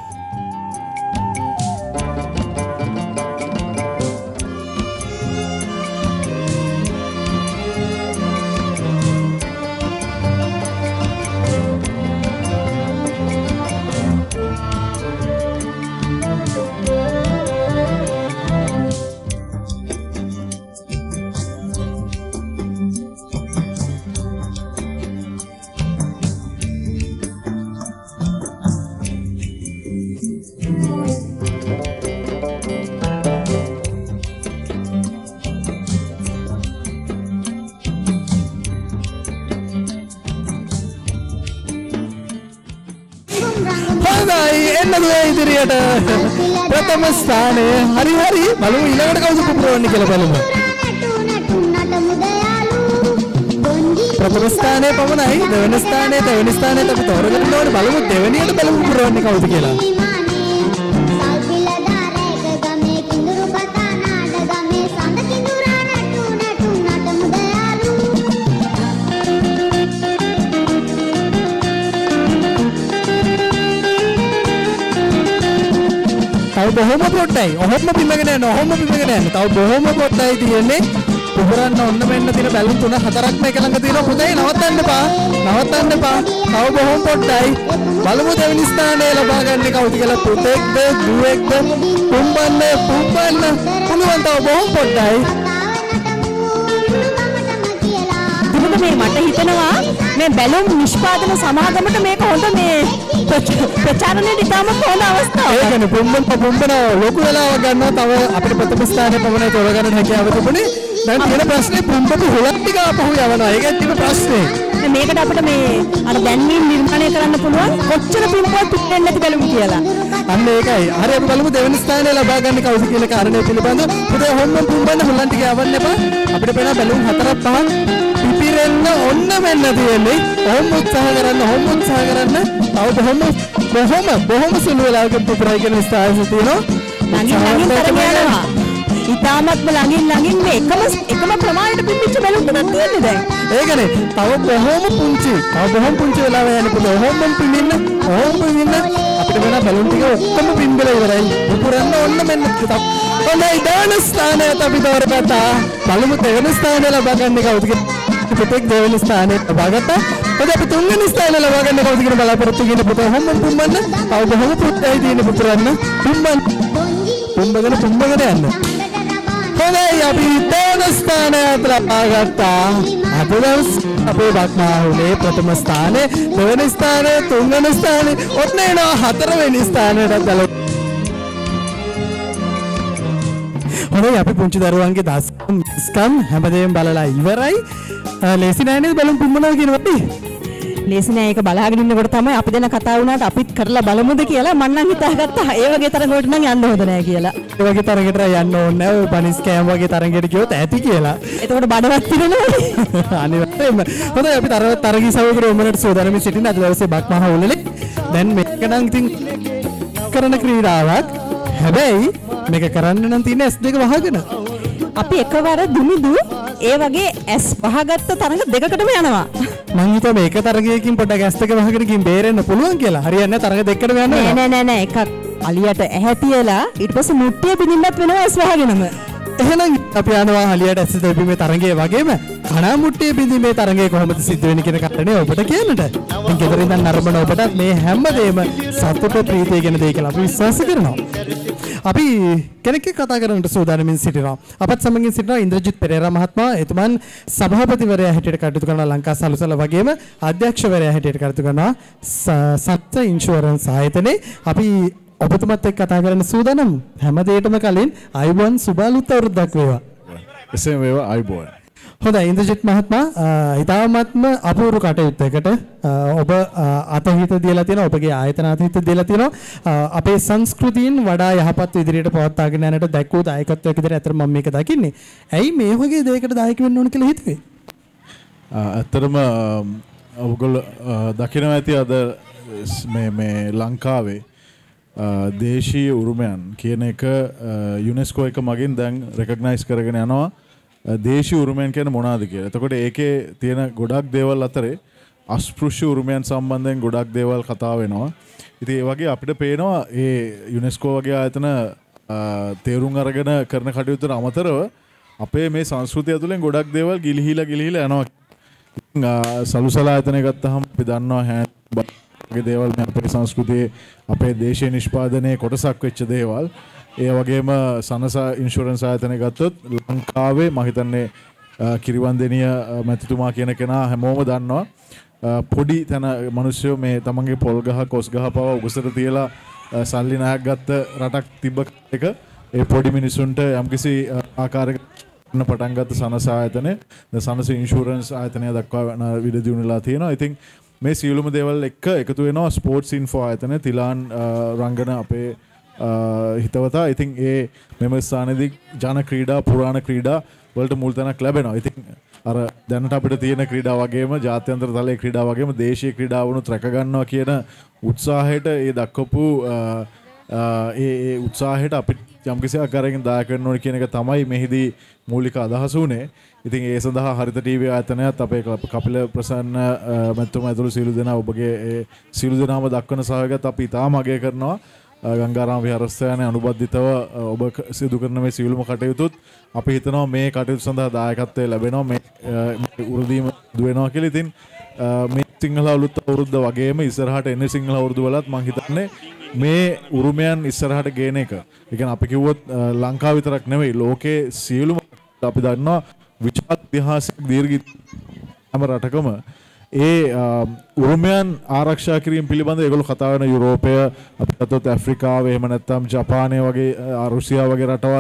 Speaker 1: ඉදිරියට ප්‍රථම ස්ථානය හරි බලමු ඊළඟට කවුද පුපුරවන්නේ කියලා බලමු. ප්‍රථම ස්ථානය පමණයි. දෙවෙනි ස්ථානයට අපි තෝරගන්න ඕනේ. බලමු දෙවෙනියට බලමු පුපුරවන්නේ කවුද කියලා. තව බොහොම පොඩ්ඩයි. ඔහොම පිම්මගෙන යන්න. තව බොහොම පොඩ්ඩයි තියෙන්නේ. පුපුරන්න ඔන්න මෙන්න තියෙන බැලුම් 3-4ක් මේක ළඟ තියෙනවා. පුතේ නවත්තන්න එපා. තව බොහොම පොඩ්ඩයි. බලමු දෙවෙනි ස්ථානය ලබා ගන්න කවුද කියලා. පුතෙක්ද දුවෙක්ද? පුම්බන්න. පුළුවන් තව බොහොම පොඩ්ඩයි.
Speaker 2: මේ මට හිතෙනවා මේ බැලුම් නිෂ්පාදන සමාගමට මේක හොඳ මේ ප්‍රචාරණයට ඉතාම හොඳ අවස්ථාවක්.
Speaker 1: ඒ කියන්නේ පුම්බන ලොකු වෙලාවක් ගන්නවා. තව අපිට ප්‍රථම ස්ථානය පමණයි තෝරගන්න හැකියාව තිබුණේ. දැන් තියෙන ප්‍රශ්නේ පුම්බපු හුලක් ටික ආපහු යවනවා. ඒකත් තියෙන ප්‍රශ්නේ.
Speaker 2: මේකට අපිට මේ අර දැන්වීම නිර්මාණය කරන්න පුළුවන් කොච්චර පින්පොත් පිටෙන්නේ නැති බැලුම් කියලා.
Speaker 6: අන්න ඒකයි. හරි අපි බලමු දෙවෙනි ස්ථානය ලබා ගන්න කවුද කියන කාරණේ පිළිබඳව. පුතේ හොම්මන් පුම්බන්න හොල්ලන් ටික යවන්න එපා. අපිට පේන බැලුම් 4ක් 5ක් පිපිරෙන්න ඔන්න මෙන්න තියෙන්නේ. ඔහොම උත්සාහ කරන්න. තව බොහොම සුළු වෙලාවක පුපුරයි කියන ස්ථානය තියෙනවා.
Speaker 2: ළඟින් යනවා. ඉතාමත්ම ළඟින් මේ එකම ප්‍රමාණයට පිපිච්ච බැලුම් තුනක් තියෙන්නේ දැන්.
Speaker 6: ඒකනේ. තව බොහොම පුංචි වෙලාව යන පුතේ ඔහොම පින්න අපිට වෙන බැලුම් ටික ඔක්කොම පින්බල ඉවරයි. පුපුරන්න ඔන්න මෙන්න තව. ඔන්නයි දෙවන ස්ථානයට අපි තෝරගත්තා. බලමු දෙවන ස්ථානය ලබා ගන්න කවුද කියලා. පුතේ දෙවන ස්ථානය ලබා ගත්තා. ඔද අපි තුන්වෙනි ස්ථානය ලබා ගන්න කවුද කියන බලාපොරොත්තු වෙන පුතේ හොම්මන් පුම්බන්න. තව බොහොම පුතයි තියෙන පුපුරන්න. පුම්බගෙන යන්න. හොඳයි අපි දෙවන ස්ථානයට ලබා ගත්තා. අපේ බක්මාහුලේ ප්‍රථම ස්ථානය, දෙවන ස්ථානය, තුන්වෙනි ස්ථානය, ඔන්න එනවා හතරවෙනි ස්ථානයට ගලව. හොඳයි අපි පුංචි දරුවන්ගේ දස්කම් හැමදේම බලලා ඉවරයි. ලේසි නෑ නේද බලමු පුම්බනවා කියන වටේ.
Speaker 2: ලේසි නෑ ඒක බලාගෙන ඉන්නකොට තමයි අපි දෙන කතා වුණාට අපිත් කරලා බලමුද කියලා මම නම් හිතාගත්තා. ඒ වගේ තරඟකට නම් යන්න හොඳ නෑ කියලා.
Speaker 6: ඒ වගේ තරඟකට යන්න ඕනේ නෑ. ඔය බනිස් කෑම වගේ තරඟකට ගියොත් ඇති කියලා.
Speaker 2: එතකොට බඩවත් පිරෙනවනේ.
Speaker 6: අනිවාර්යයෙන්ම. හොඳයි අපි තරඟී සහෝදරයෝ ඔමනට සෝදානමින් සිටින අද දවසේ බක්මහා උළෙලේ. දැන් මේක නම් ඉතින් කරන ක්‍රීඩාවක්. හැබැයි මේක කරන්න නම් තියෙන්නේ S2 වහගෙන.
Speaker 2: අපි එකවර දුමිදු ඒ වගේ S වහගත්ත තරඟ දෙකකටම යනවා.
Speaker 6: මං හිතුවා මේක තරගයකින් පොඩ්ඩක් S2 වහගෙන ගින් බේරෙන්න පුළුවන් කියලා. හරියන්නේ නැහැ තරඟ දෙකකටම යනවා.
Speaker 2: නෑ එකක් අලියට ඇහැ තියලා ඊට පස්සේ මුට්ටිය බින්දින්නත් වෙනවා S වහගෙනම.
Speaker 6: එහෙනම් අපි යනවා අලියට S දෙපීමේ තරඟයේ වගේම කණා මුට්ටිය බින්දීමේ තරඟය කොහොමද සිද්ධ වෙන්නේ කියන කාරණේ ඔබට කියන්නට. මම ගෙදරින් ඉඳන් නරඹන ඔබටත් මේ හැමදේම සතුට ප්‍රීතිය ගැන දෙයි කියලා අපි විශ්වාස කරනවා. අපි කෙනෙක් එක්ක කතා කරන්නට සූදානම්ින් සිටිනවා. අපත් සමගින් සිටිනවා ඉන්ද්‍රජිත් පෙරේරා මහත්මයා. එතුමන් සභාපතිවරයා හැටියට කටයුතු කරනවා ලංකා සලසල වගේම අධ්‍යක්ෂවරයා හැටියට කටයුතු කරනවා සත්‍ය ඉන්ෂුරන්ස් ආයතනයේ. අපි ඔබතුමත් එක්ක කතා කරන්න සූදානම්. හැමදේටම කලින් අයුබෝවන් සුබ අලුත් අවුරුද්දක් වේවා.
Speaker 7: එසේම වේවා අයුබෝවන්.
Speaker 6: හොඳයි ඉන්ද්‍රජිත් මහත්මයා ඉතාමත්ම අපූර්ව කටයුත්තකට ඔබ අතහිත දීලා තියෙනවා. ඔබගේ ආයතන අතහිත දීලා තියෙනවා. අපේ සංස්කෘතියෙන් වඩා යහපත් විදිහට පවත්වාගෙන යන්නට දැක්වූ දායකත්වයක් විදිහට අතර මම මේක දකින්නේ. ඇයි මේ වගේ දෙයකට දායක වෙන්න ඕන කියලා හිතුවේ?
Speaker 7: ඇත්තටම ඔයගොල්ලෝ දකිනවා ඇති අද මේ ලංකාවේ දේශීය උරුමයන් කියන එක යුනෙස්කෝ එක මගින් දැන් රෙකග්නයිස් කරගෙන යනවා. දේශීය උරුමයන් කියන්නේ මොනවාද කියලා. එතකොට ඒකේ තියෙන ගොඩක් දේවල් අතරේ අස්පෘශ්‍ය උරුමයන් සම්බන්ධයෙන් ගොඩක් දේවල් කතා වෙනවා. ඉතින් ඒ වගේ අපිට පේනවා ඒ යුනෙස්කෝ වගේ ආයතන තේරුම් අරගෙන කරන කටයුතුට අමතරව අපේ මේ සංස්කෘතිය ඇතුලෙන් ගොඩක් දේවල් ගිලිහිලා යනවා. සලුසල ආයතනය ගත්තාම අපි දන්නවා වගේ දේවල් මේ අපේ සංස්කෘතියේ අපේ දේශීය නිෂ්පාදනයේ කොටසක් වෙච්ච දේවල්. ඒ වගේම සනසා ඉන්ෂුරන්ස් ආයතනය ගත්තොත් ලංකාවේ මම හිතන්නේ කිරිවන්දෙනිය මැතිතුමා කියන කෙනා හැමෝම දන්නවා. පොඩි තන මිනිස්සු මේ තමන්ගේ පොල් ගහ කොස් ගහ පව උගසට තියලා සල්ලි ණයක් ගත්ත රටක් තිබ්බ එක ඒ පොඩි මිනිසුන්ට යම්කිසි ආකාරයක පටන් ගත්ත සනසා ආයතනය සනස ඉන්ෂුරන්ස් ආයතනය දක්වා විද දියුණුලා තියෙනවා. ඉතින් මේ සියලුම දේවල් එක්ක එකතු වෙනවා ස්පෝර්ට්ස් ඉන්ෆෝ ආයතනය. තිලාන් රංගන අපේ හිතවතා. ඉතින් ඒ මෙම ස්ථානයේදී ජන ක්‍රීඩා පුරාණ ක්‍රීඩා වලට මුල් තැනක් ලැබෙනවා. ඉතින් අර දැනට අපිට තියෙන ක්‍රීඩා වගේම ජාත්‍යන්තර තලයේ ක්‍රීඩා වගේම දේශීය ක්‍රීඩාවනුත් රැක ගන්නවා කියන උත්සාහයට ඒ දක්වපු ඒ උත්සාහයට අපිට යම්කිසි ආකාරයකින් දායක වෙන්න ඕනේ කියන එක තමයි මෙහිදී මූලික අදහස උනේ. ඉතින් ඒ සඳහා හරිත ටීවී ආයතනයත් අපේ කපිල ප්‍රසන්න මැතිතුමා ඇතුළු සියලු දෙනා ඔබගේ ඒ සියලු දෙනාම දක්වන සහයෝගයත් අපි ඉතාම අගය කරනවා. ගංගාරාම විහාරස්ථානයේ අනුබද්ධිතව ඔබ සිදු කරන මේ සියලුම කටයුතුත් අපි හිතනවා මේ කටයුතු සඳහා දායකත්වය ලැබෙනවා මේ උරුදීම දුවෙනවා කියලා. ඉතින් මේ සිංහල අලුත් අවුරුද්ද වගේම ඉස්සරහට එන්නේ සිංහල අවුරුදු වලත් මම හිතන්නේ මේ උරුමයන් ඉස්සරහට ගේන එක. ඒ කියන්නේ අපි කිව්වොත් ලංකාව විතරක් නෙවෙයි ලෝකේ සියලුම අපි දන්නවා විචාර ඉතිහාසයක් දීර්ඝ හැම රටකම ඒ උරුමයන් ආරක්ෂා කිරීම පිළිබඳව ඒගොල්ලෝ කතා වෙන යුරෝපය අපි ගත්තොත් ඇෆ්‍රිකාව එහෙම නැත්නම් ජපානය වගේ රුසියා වගේ රටවල්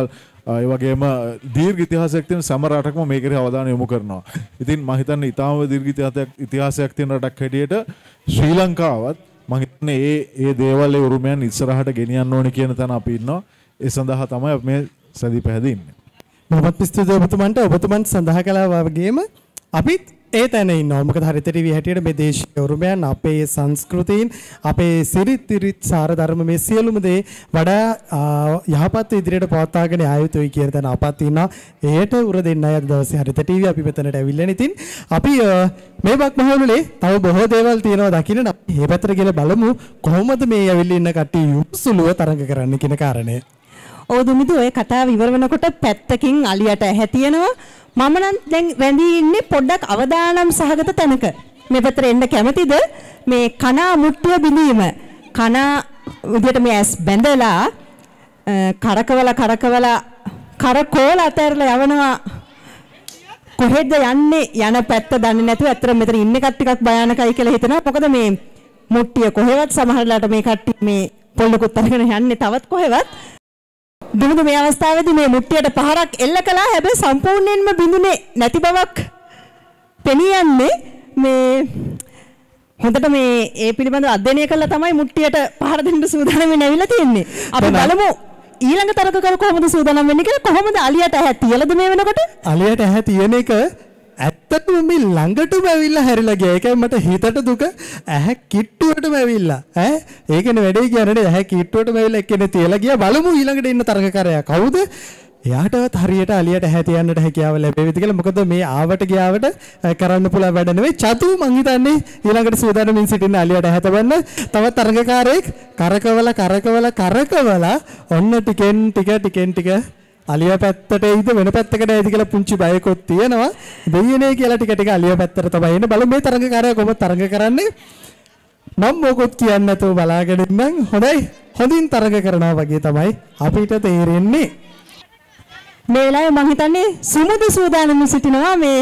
Speaker 7: ඒ වගේම දීර්ඝ ඉතිහාසයක් තියෙන සෑම රටකම මේකට අවධානය යොමු කරනවා. ඉතින් මම හිතන්නේ ඊටාම දීර්ඝ ඉතිහාසයක් තියෙන රටක් හැටියට ශ්‍රී ලංකාවත් මම හිතන්නේ ඒ දේවල් ඒ උරුමයන් ඉස්සරහට ගෙනියන්න ඕනේ කියන තැන අපි ඉන්නවා. ඒ සඳහා තමයි අපි මේ සැදී පැහැදී ඉන්නේ.
Speaker 6: බොහොමත් ස්තුතියි ඔබතුමන්ට සඳහා කළා වගේම අපිත් ඒ තැන ඉන්නවා. මොකද හරිත ටීවී හැටියට මේ දේශීය උරුමයන් අපේ සංස්කෘතීන් අපේ සිරිත් සාර ධර්ම මේ සියලුම දේ වඩා යහපත් ඉදිරියට පවත්වාගෙන ආ යුතුයි කියන තැන අපත් ඉන්නවා. ඒට උර දෙන්නයි අද දවසේ හරිත ටීවී අපි මෙතනට ඇවිල්ලා ඉතින් අපි මේ බක්මහවලේ තව බොහෝ දේවල් තියෙනවා දකින්න අපි මේ පැත්තට ගිහලා බලමු කොහොමද මේ ඇවිල්ලා ඉන්න කට්ටිය යුසුලුව තරඟ කරන්න කියන කාරණය.
Speaker 2: ඔව් දුමිදු ඔය කතාව ඉවර වෙනකොට පැත්තකින් අලියට ඇහැ තියෙනවා. මම නම් දැන් වැඳී ඉන්නේ පොඩ්ඩක් අවදානම් සහගත තැනක. මේ පැත්තට එන්න කැමතිද? මේ කනා මුට්ටිය බිඳීම. කනා විදියට මේ ඇස් බැඳලා කරකවල කරකෝල අතහැරලා යවනවා. කොහෙද යන්නේ? යන පැත්ත දන්නේ නැතුව ඇත්තට මෙතන ඉන්න එකත් ටිකක් භයානකයි කියලා හිතනවා. මොකද මේ මුට්ටිය කොහෙවත් සමහරලාට මේ කට්ටිය මේ පොල්ලකුත් අරගෙන යන්නේ තවත් කොහෙවත්. දුමුදු මේ අවස්ථාවේදී මේ මුට්ටියට පහරක් එල්ල කළා. හැබැයි සම්පූර්ණයෙන්ම බිඳුනේ නැති බවක් පෙනී යන්නේ. මේ හොඳට මේ ඒ පිළිබඳව අධ්‍යයනය කළා තමයි මුට්ටියට පහර දෙන්න සූදානම් වෙලා තියෙන්නේ. අපි බලමු ඊළඟ තරක කර කොහොමද සූදානම් වෙන්නේ කියලා. කොහොමද අලියට ඇහැ තියලාද මේ වෙනකොට?
Speaker 6: අලියට ඇහැ තියෙන එක ඇත්තටම මේ ළඟටම ඇවිල්ලා හැරිලා ගියා. ඒකයි මට හිතට දුක. ඇහැ කිට්ටුවටම ඇවිල්ලා. ඒකනේ වැඩේ කියන්නේ. ඇහැ කිට්ටුවටම ඇවිල්ලා එක්කෙනේ තියලා ගියා. බලමු ඊළඟට ඉන්න තරගකාරයා කවුද? එයාටවත් හරියට අලියට ඇහැ තියන්නට හැකියාව ලැබෙවිද කියලා. මොකද මේ ආවට ගියාවට කරන්න පුළුවන් වැඩ නෙවෙයි. චතු මං හිතන්නේ ඊළඟට සූදානම්ින් සිටින්න අලියට ඇහැ තබන්න. තවත් තරගකාරයෙක් කරකවලා ඔන්න ටිකෙන් ටික අලිය පැත්තට එයිද වෙන පැත්තකට එයිද කියලා පුංචි බයකොත් තියෙනවා. දෙයියනේ කියලා ටික අලිය පැත්තට තමයි එන්නේ. බලමු මේ තරඟකාරයා කොහොමද තරඟ කරන්නේ. මම මොකොත් කියන්නේ නැතුව බලාගෙන ඉන්නම්. හොඳින් තරඟ කරනවා වගේ තමයි අපිට තේරෙන්නේ.
Speaker 2: මේ වෙලාවේ මම හිතන්නේ සුමුදු සූදානම් සිටිනවා මේ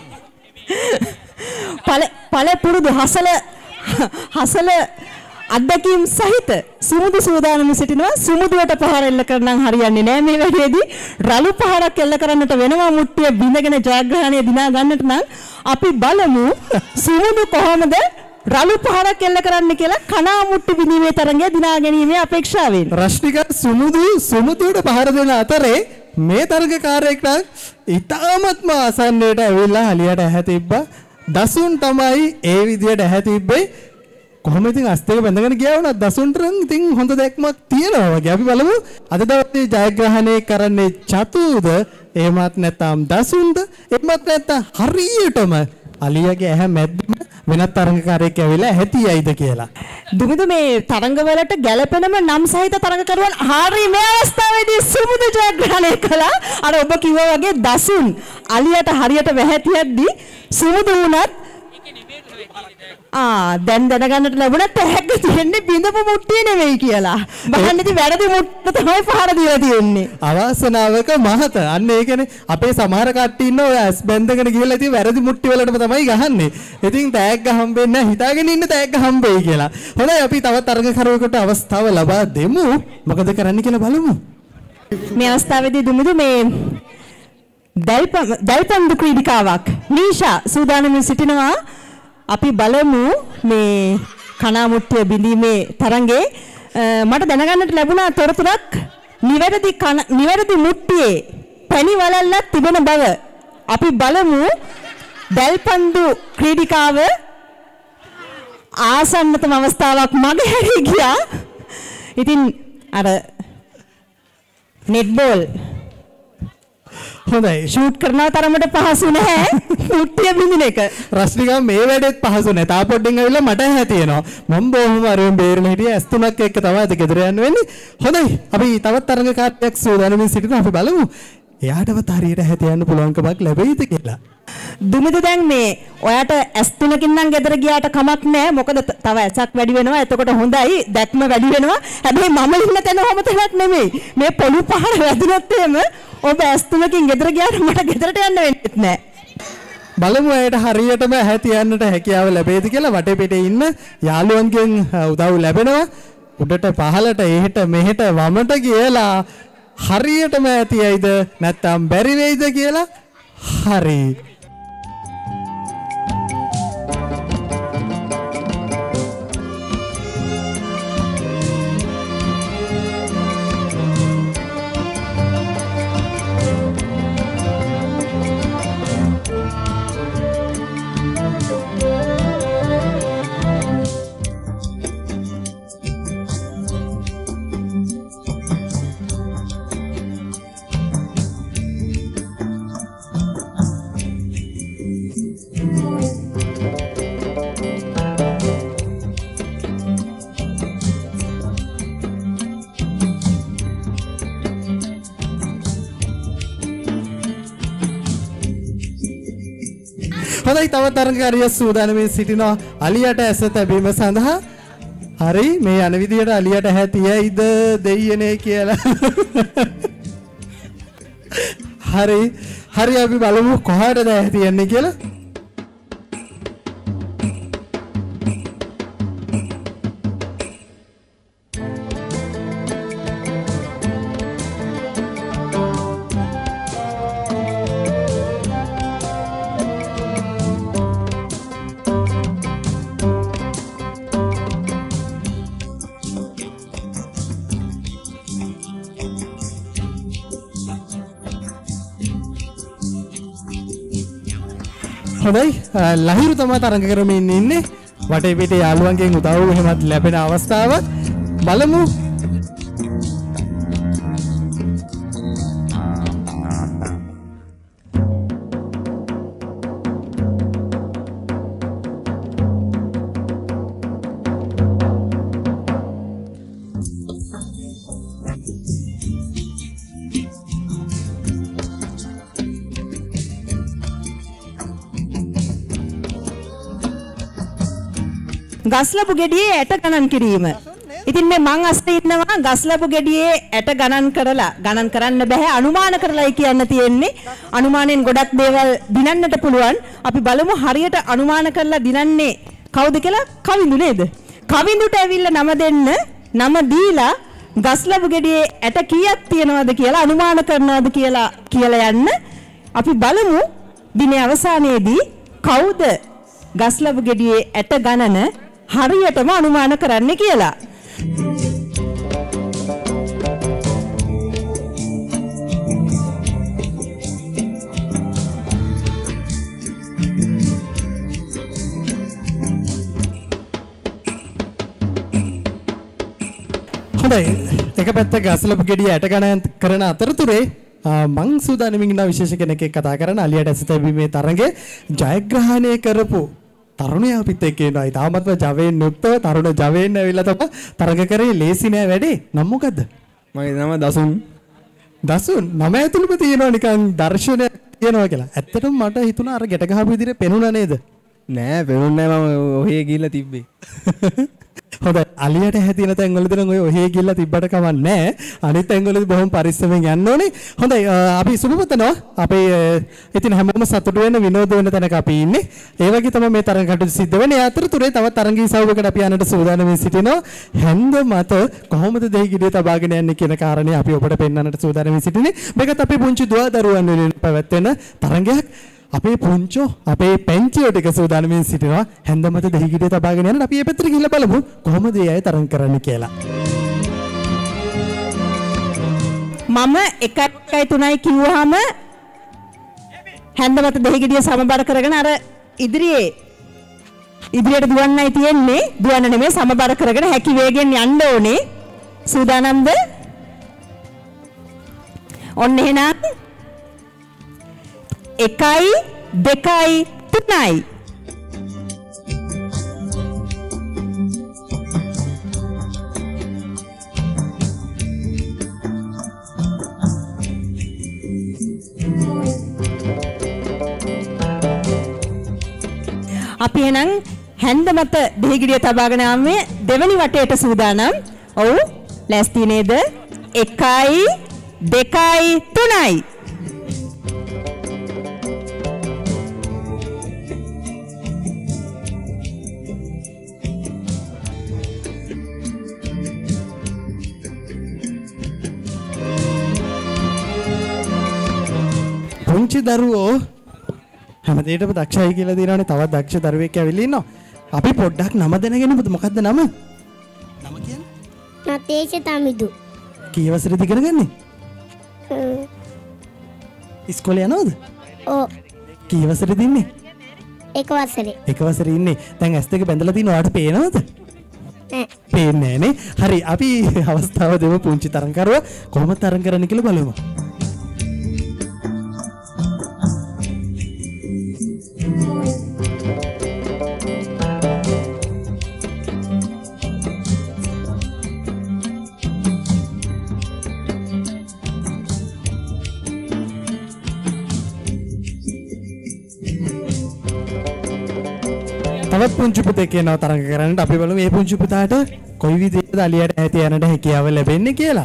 Speaker 2: පළ පුරුදු හසල අද්දකීම් සහිත සුමුදු සූදානම් සිටිනවා. සුමුදුවට පහර එල්ල කරනම් හරියන්නේ නැහැ මේ වැඩේදී. රළු පහරක් එල්ල කරන්නට වෙනවා. මුට්ටිය බිඳගෙන ජයග්‍රහණය දිනා ගන්නට නම් අපි බලමු සුමුදු කොහොමද රළු පහරක් එල්ල කරන්න කියලා කනා මුට්ටි බිඳීමේ තරඟය දිනා ගැනීමේ අපේක්ෂාවෙන්.
Speaker 6: රශ්මිකා සුමුදුවට පහර දෙන අතරේ මේ තරගකාරයෙක් නම් ඉතාමත්ම ආසන්නයට ඇවිල්ලා අලියට ඇහැ තිබ්බා. දසුන් තමයි ඒ විදියට ඇහැ තිබ්බේ. කොහොම ඉතින් අස් දෙක බැඳගෙන ගියා වුණත් දසුන්ට ඉතින් හොඳ දැක්මක් තියෙනවා වගේ. අපි බලමු අද දවසේ ජයග්‍රහණය කරන්නේ චතුද එහෙමත් නැත්නම් දසුන්ද එහෙමත් නැත්නම් හරියටම අලියගේ ඇහැ මැද්දම වෙනත් තරඟකාරයෙක් ඇවිල්ලා ඇහැතියයිද කියලා.
Speaker 2: දුමිදු මේ තරඟවලට ගැළපෙනම නම් සහිත තරඟකරුවන් හරිය මේ අවස්ථාවේදී සුමුදු ජයග්‍රහණය කළා. අර ඔබ කිව්වා වගේ දසුන් අලියට හරියට වැහැතියද්දී සුමුදු වුණත් දැන් දැනගන්නට ලැබුණත් ඇහැක තියෙන්නේ බිඳපු මුට්ටිය නෙවෙයි කියලා. බලන්න ඉතින් වැරදි මුට්ට තමයි පහර දීලා තියෙන්නේ.
Speaker 6: අවාසනාවක මහත. අන්න ඒකනේ අපේ සමහර කට්ටිය ඉන්න ඔය ඇස් බැඳගෙන ගිහලා ඉතින් වැරදි මුට්ටි වලටම තමයි ගහන්නේ. ඉතින් තෑග්ග හම්බෙන්නේ නැහැ. හිතාගෙන ඉන්න තෑග්ග හම්බෙයි කියලා. හොඳයි අපි තවත් තරගකරුවෙකුට අවස්ථාව ලබා දෙමු. මොකද කරන්න කියලා බලමු.
Speaker 2: මේ අවස්ථාවේදී දුමුදු මේ දල්පන්දු ක්‍රීඩිකාවක් නීෂා සූදානම්ව සිටිනවා. අපි බලමු මේ කනා මුට්ටිය බිඳීමේ තරඟේ මට දැනගන්නට ලැබුණා තොරතුරක්. නිවැරදි මුට්ටියේ පැණි වලල්ලක් තිබෙන බව. අපි බලමු දල්පන්දු ක්‍රීඩිකාව ආසන්නතම අවස්ථාවක් මගේ හැරී ගියා. ඉතින් අර නෙට්බෝල්
Speaker 6: හොඳයි
Speaker 2: ෂූට් කරනවා තරමට පහසු නැහැ මුට්ටිය බින්දින එක.
Speaker 6: රශ්මිකා මේ වැඩේත් පහසු නැහැ. තා පොඩ්ඩෙන් ඇවිල්ලා මට ඇහැ තියෙනවා. මම බොහොම අරුම් බේරලා හිටියේ ඇස් තුනක් එක්ක තමයි අද ගෙදර යන්න වෙන්නේ. හොඳයි අපි තවත් තරඟකාරයෙක් සූදානම්ින් සිටිනවා. අපි බලමු එයාටවත් හරියට ඇහැ තියන්න පුළුවන්කමක් ලැබෙයිද කියලා.
Speaker 2: දුමිද දැන් මේ ඔයාට ඇස් තුනකින් නම් ගෙදර ගියාට කමක් නැහැ. මොකද තව ඇසක් වැඩි වෙනවා. එතකොට හොඳයි දැක්ම වැඩි වෙනවා. හැබැයි මම ඉන්න තැන ඔහොම තැනක් නෙමෙයි. මේ පොළු පහර වැදුනොත් එහෙම ඔබ ඇස් තුනකින් ගෙදර ගියාට මට ගෙදරට යන්න වෙන්නේ නැහැ.
Speaker 6: බලමු ඇයට හරියටම ඇහැ තියන්නට හැකියාව ලැබෙයිද කියලා. වටේ පිටේ ඉන්න යාළුවන්ගෙන් උදව් ලැබෙනවා. උඩට පහළට එහෙට මෙහෙට වමට කියලා හරියටම ඇතියයිද නැත්නම් බැරි වෙයිද කියලා? හරි. හොඳයි තව තරඟකාරිය සූදානම්ව සිටිනවා අලියට ඇස තැබීම සඳහා. හරි මේ යන විදියට අලියට හැතියයිද දෙයියනේ කියලා. හරි හරි අපි බලමු කොහාටද හැතියන්නේ කියලා. හොඳයි ලහිරු තමයි තරඟ කරමින් ඉන්නේ. වටේ පිටේ යාළුවන්ගෙන් උදව් එහෙමත් ලැබෙන අවස්ථාවක් බලමු.
Speaker 2: ගස්ලපු ගෙඩියේ ඇට ගණන් කිරීම. ඉතින් මේ මං අස්සේ ඉන්නවා ගස්ලපු ගෙඩියේ ඇට ගණන් කරලා ගණන් කරන්න බෑ අනුමාන කරලායි කියන්න තියෙන්නේ. අනුමානෙන් ගොඩක් දේවල් දිනන්නට පුළුවන්. අපි බලමු හරියට අනුමාන කරලා දිනන්නේ කවුද කියලා. කවිඳු නේද? කවිඳුට ඇවිල්ලා නම දෙන්න. නම දීලා ගස්ලපු ගෙඩියේ ඇට කීයක් තියෙනවද කියලා අනුමාන කරනවද කියලා යන්න. අපි බලමු දිනේ අවසානයේදී කවුද ගස්ලපු ගෙඩියේ ඇට ගණන හරියටම අනුමාන කරන්න කියලා.
Speaker 6: හොඳයි එක පැත්ත ගස්ලපු ගෙඩිය ඇට ගණන් කරන අතරතුරේ මං සූදානම්ින් ඉන්න විශේෂ කෙනෙක් එක්ක කතා කරන අලියට ඇස තැබීමේ තරඟේ ජයග්‍රහණය කරපු තරුණයා අපිත් එක්ක ඉන්නවා. තාමත්ම ජවයෙන් යුක්තව තරුණ ජවයෙන් ඇවිල්ලා තමයි තරඟ කරේ. ලේසි නෑ වැඩේ. නම මොකද්ද?
Speaker 8: මගේ නම දසුන්.
Speaker 6: දසුන් නම ඇතුළෙම තියෙනවා නිකන් දර්ශනයක් තියෙනවා කියලා. ඇත්තටම මට හිතුණා අර ගැට ගහපු විදිහට පෙනුණා නේද?
Speaker 8: නෑ පෙනුන්නේ නෑ මම ඔහේ ගිහිල්ලා තිබ්බේ.
Speaker 6: හොඳයි අලියට හැදින තැන්වලදී නම් ඔය ඔහේ ගිහිල්ලා තිබ්බට කමක් නැහැ. අනිත් තැන්වලදී බොහොම පරිස්සමෙන් යන්න ඕනේ. හොඳයි අපි සුබපතනවා. අපේ ඉතින් හැමෝම සතුටු වෙන විනෝද වෙන තැනක අපි ඉන්නේ. ඒ වගේ තමයි මේ තරඟ කටයුතු සිද්ධ වෙන්නේ. ඒ අතරතුරේ තවත් තරඟී සවුවකට අපි යන්නට සූදානම් වෙ සිටිනවා. හැන්ද මත කොහොමද දෙහි ගෙඩිය තබාගෙන යන්නේ කියන කාරණේ අපි ඔබට පෙන්වන්නට සූදානම් වෙ සිටින්නේ. මේකත් අපේ පුංචි දුව දරුවන් වෙනුවෙන් පැවැත්වෙන තරඟයක්. අපේ පුංචෝ අපේ පැංචියෝ ටික සූදානම්ින් සිටිනවා. හැන්ද මත දෙහි ගෙඩිය තබාගෙන යන්න අපි මේ පැත්තට ගිහිල්ලා බලමු කොහොමද ඒ අය තරඟ කරන්න කියලා.
Speaker 2: මම 1යි 3යි කිව්වහම හැන්ද මත දෙහි ගෙඩිය සමබර කරගෙන අර ඉදිරියට දුවන්නයි තියෙන්නේ. දුවන්න නෙමෙයි සමබර කරගෙන හැකි වේගෙන් යන්න ඕනේ. සූදානම්ද? ඔන්න එහෙනම් 1යි 2යි 3යි අපි එහෙනම් හැන්ද මත දෙහිගිරිය තබාගෙන ආවේ දෙවනි වටේට සූදානම්. ඔව් ලෑස්ති නේද? 1යි 2යි 3යි
Speaker 6: පුංචි දරුවෝ හැමදේටම දක්ෂයි කියලා දිනවනේ තවත් දක්ෂ දරුවෙක් ඇවිල්ලා ඉන්නවා. අපි පොඩ්ඩක් නම දැනගෙනමුද මොකද්ද නම? නම කියන්නේ?
Speaker 9: නතේෂ තමිදු.
Speaker 6: කී වසරේද ඉගෙන ගන්නේ? ඉස්කෝලේ යනවද?
Speaker 9: ඔව්.
Speaker 6: කී වසරේද ඉන්නේ?
Speaker 9: එක වසරේ.
Speaker 6: එක වසරේ ඉන්නේ. දැන් ඇස් දෙක බැඳලා තිනවා ඔයාලට පේනවද?
Speaker 9: නෑ.
Speaker 6: පේන්නේ නෑනේ. හරි අපි අවස්ථාව දෙමු පුංචි තරංකරුව කොහොමද තරංග කරන්න කියලා බලමු. තවත් පුංචි පුතෙක් කියනවා තරඟ කරන්නට. අපි බලමු මේ පුංචි පුතාට කොයි විදිහටද අලියට ඇති යනට හැකියාව ලැබෙන්නේ කියලා.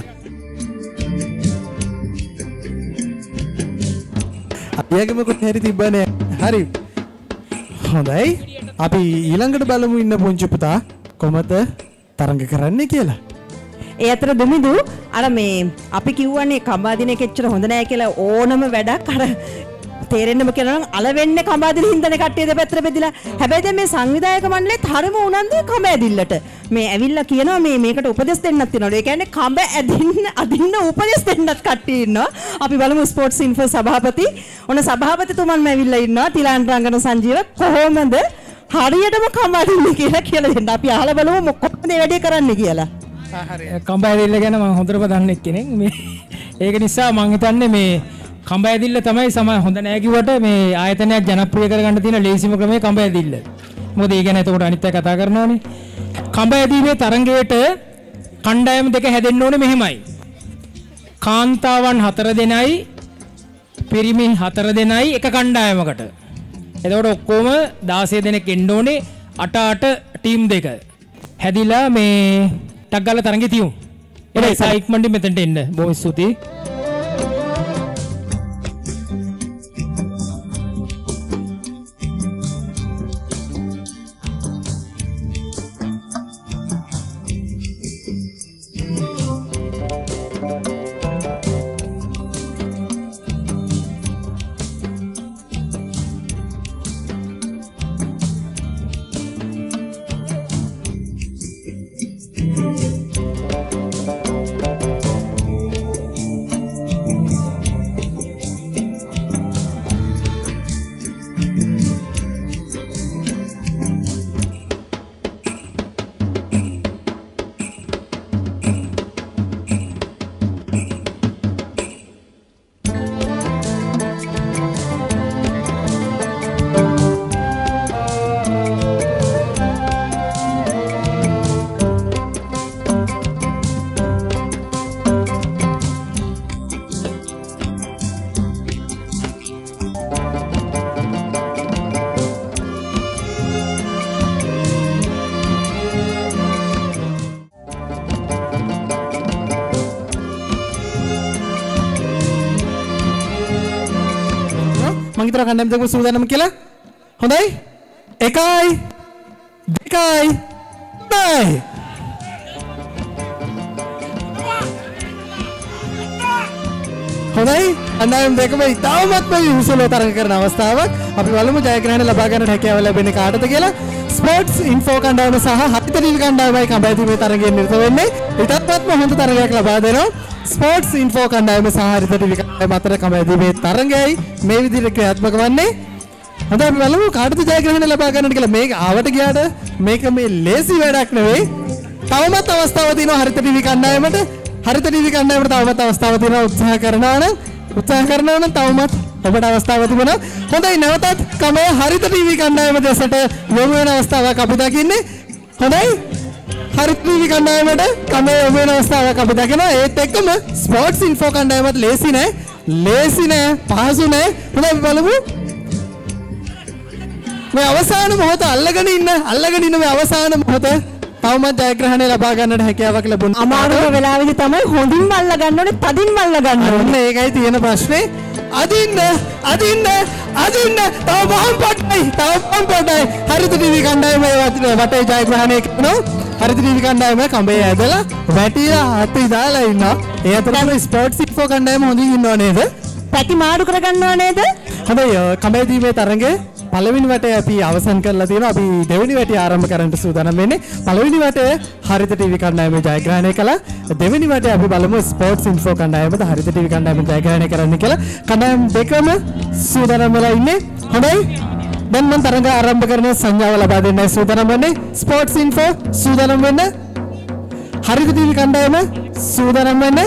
Speaker 6: අලියගම කොට හැරි තිබ්බනේ. හරි. හොඳයි. අපි ඊළඟට බලමු ඉන්න පුංචි පුතා කොහොමද තරඟ කරන්නේ කියලා.
Speaker 2: ඒ අතර දුමිදු අර මේ අපි කිව්වනේ කම්බාදින එක එච්චර හොඳ නෑ කියලා ඕනම වැඩක් අර තේරෙන්නම කියනවා නම් අලවෙන්නේ කම්බාදින හින්දානේ කට්ටිය දෙපැත්තට බෙදිලා. හැබැයි දැන් මේ සංවිධායක මණ්ඩලෙත් හරිම උනන්දුයි කඹ ඇදිල්ලට. මේ ඇවිල්ලා කියනවා මේකට උපදෙස් දෙන්නත් තියෙනවා. ඒ කියන්නේ කඹ අදින්න උපදෙස් දෙන්නත් කට්ටිය ඉන්නවා. අපි බලමු ස්පෝර්ට්ස් ඉන්ෆෝ සභාපති. ඔන්න සභාපතිතුමන්ම ඇවිල්ලා ඉන්නවා. තිලාන් රංගන සංජීව කොහොමද හරියටම කඹ අදින්නේ කියලා දෙන්න. අපි අහලා බලමු කොහොමද මේ වැඩේ කරන්නේ කියලා.
Speaker 3: හරි. කඹ ඇදිල්ල ගැන මම හොඳටම දන්නේ කෙනෙක්. මේ ඒක නිසා මම හිතන්නේ මේ කඹ ඇදිල්ල තමයි සම හොඳ නෑ කිව්වට මේ ආයතනයක් ජනප්‍රිය කරගන්න තියෙන ලේසිම ක්‍රමය කඹ ඇදිල්ල. මොකද ඒ ගැන එතකොට අනිත් අය කතා කරනවානේ. කඹ ඇදීමේ තරඟයට කණ්ඩායම් දෙක හැදෙන්න ඕනේ මෙහෙමයි. කාන්තාවන් 4 දෙනයි පිරිමි 4 දෙනයි එක කණ්ඩායමකට. එතකොට ඔක්කොම 16 දෙනෙක් එන්න ඕනේ 8 ටීම් දෙක. හැදිලා මේ ටක් ගාලා තරඟේ තියමු. එනේ සයික්මන්ඩි මෙතනට එන්න. බොහොම ස්තුතියි.
Speaker 6: මං හිතනවා කණ්ඩායම් දෙකම සූදානම් කියලා. හොඳයි. 1යි 2යි 3යි. හොඳයි. කණ්ඩායම් දෙකම ඉතාමත්ම විශ්වලව තරඟ කරන අවස්ථාවක්. අපි බලමු ජයග්‍රහණ ලබා ගන්නට හැකියාව ලැබෙන්නේ කාටද කියලා. ස්පෝර්ට්ස් ඉන්ෆෝ කණ්ඩායම සහ හරිත ටීවී කණ්ඩායමයි කඹ ඇදීමේ තරඟයෙන් නිරත වෙන්නේ. ඉතාමත්ම හොඳ තරඟයක් ලබා දෙනවා. ස්පෝර්ට්ස් ඉන්ෆෝ කණ්ඩායම සහ හරිත ටීවී කණ්ඩායම අතර කඹ ඇදීමේ තරඟයයි මේ විදිහට ක්‍රියාත්මක වන්නේ. හොඳයි අපි බලමු කාටද ජයග්‍රහණ ලබා ගන්නට කියලා. මේක ආවට ගියාට මේක මේ ලේසි වැඩක් නෙවෙයි. තවමත් අවස්ථාවක් තියෙනවා හරිත ටීවී කණ්ඩායමට. හරිත ටීවී කණ්ඩායමට තවමත් අවස්ථාවක් තියෙනවා. උත්සාහ කරනවා නම් තවමත් ඔබට අවස්ථාවක් තිබුණා. හොඳයි නැවතත් කම හරිත ටීවී කණ්ඩායම දෙසට යොමු වෙන අවස්ථාවක් අපි දකින්නේ. හොඳයි හරිත ටීවී කණ්ඩායමට කම යොමු වෙන අවස්ථාවක් අපි දකිනවා. ඒත් එක්කම ස්පෝර්ට්ස් ඉන්ෆෝ කණ්ඩායමත් ලේසි නෑ පහසු නෑ. හොඳයි අපි බලමු මේ අවසාන මොහොත අල්ලගෙන ඉන්න මේ අවසාන මොහොත තවමත් ජයග්‍රහණය ලබා ගන්නට හැකියාවක් ලැබුණා.
Speaker 2: අමාරුම වෙලාවෙදි තමයි හොඳින්ම අල්ල ගන්න ඕනේ, තදින්ම අල්ල ගන්න ඕනේ.
Speaker 6: ඒකයි තියෙන ප්‍රශ්නේ. අදින්න තව බහම් පොඩ්ඩයි හරිත ටීවී කණ්ඩායම වටේ ජයග්‍රහණය කරනවා. හරිත ටීවී කණ්ඩායම කඹේ ඇදලා වැටිලා අත ඉදාලා ඉන්නවා. ඒ අතරම ස්පෝර්ට්ස් ඉන්ෆෝ කණ්ඩායම හොඳින් ඉන්නව නේද?
Speaker 2: පැති මාරු කරගන්නව නේද?
Speaker 6: හොඳයි කඹදීමේ තරඟේ පළවෙනි වටේ අපි අවසන් කරලා තියෙනවා. අපි දෙවෙනි වටේ ආරම්භ කරන්න සූදානම් වෙන්නේ. පළවෙනි වටේ හරිත ටීවී කණ්ඩායම ජයග්‍රහණය කළා. දෙවෙනි වටේ අපි බලමු ස්පෝර්ට්ස් ඉන්ෆෝ කණ්ඩායමද හරිත ටීවී කණ්ඩායම ජයග්‍රහණය කරන්න කියලා. කණ්ඩායම් දෙකම සූදානම් වෙලා ඉන්නේ. හොඳයි. දැන් මම තරඟ ආරම්භ කරන සංඥාව ලබා දෙන්න සූදානම් වෙන්නේ. ස්පෝර්ට්ස් ඉන්ෆෝ සූදානම් වෙන්න. හරිත ටීවී කණ්ඩායම සූදානම් වෙන්න.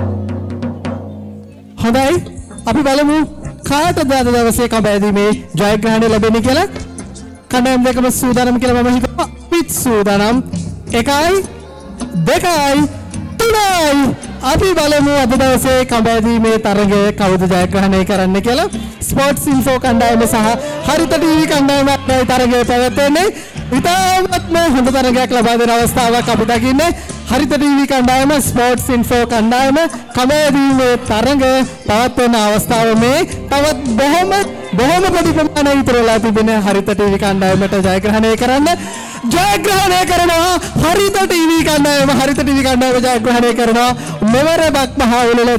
Speaker 6: හොඳයි. අපි බලමු කාටද අද දවසේ කඹදීමේ ජයග්‍රහණය ලැබෙන්නේ කියලා. කණ්ඩායම් දෙකම සූදානම් කියලා මම හිතනවා. පිට සූදානම් 1යි 2යි 3යි. අපි බලමු අද දවසේ කඹදීමේ තරගය කවුද ජයග්‍රහණය කරන්න කියලා. ස්පෝර්ට්ස් ඉන්ෆෝ කණ්ඩායම සහ හරිත ටීවී කණ්ඩායම අතරේ තරගය පැවැත්වෙන්නේ. ඉතාමත්ම හොඳ තරගයක් ලබා දෙන අවස්ථාවක් අපි දකින්නේ. හරිත ටීවී කණ්ඩායම ස්පෝර්ට්ස් ඉන්ෆෝ කණ්ඩායම කඹදීමේ තරගය පවත්වන අවස්ථාව මේ තවත් බොහොම පොඩි ප්‍රමාණයක් විතර වෙලා තිබෙන හරිත ටීවී කණ්ඩායමට ජයග්‍රහණය කරන්න ජයග්‍රහණය කරනවා. හරිත ටීවී කණ්ඩායම ජයග්‍රහණය කරනවා. මෙවර බක්මහා උළෙල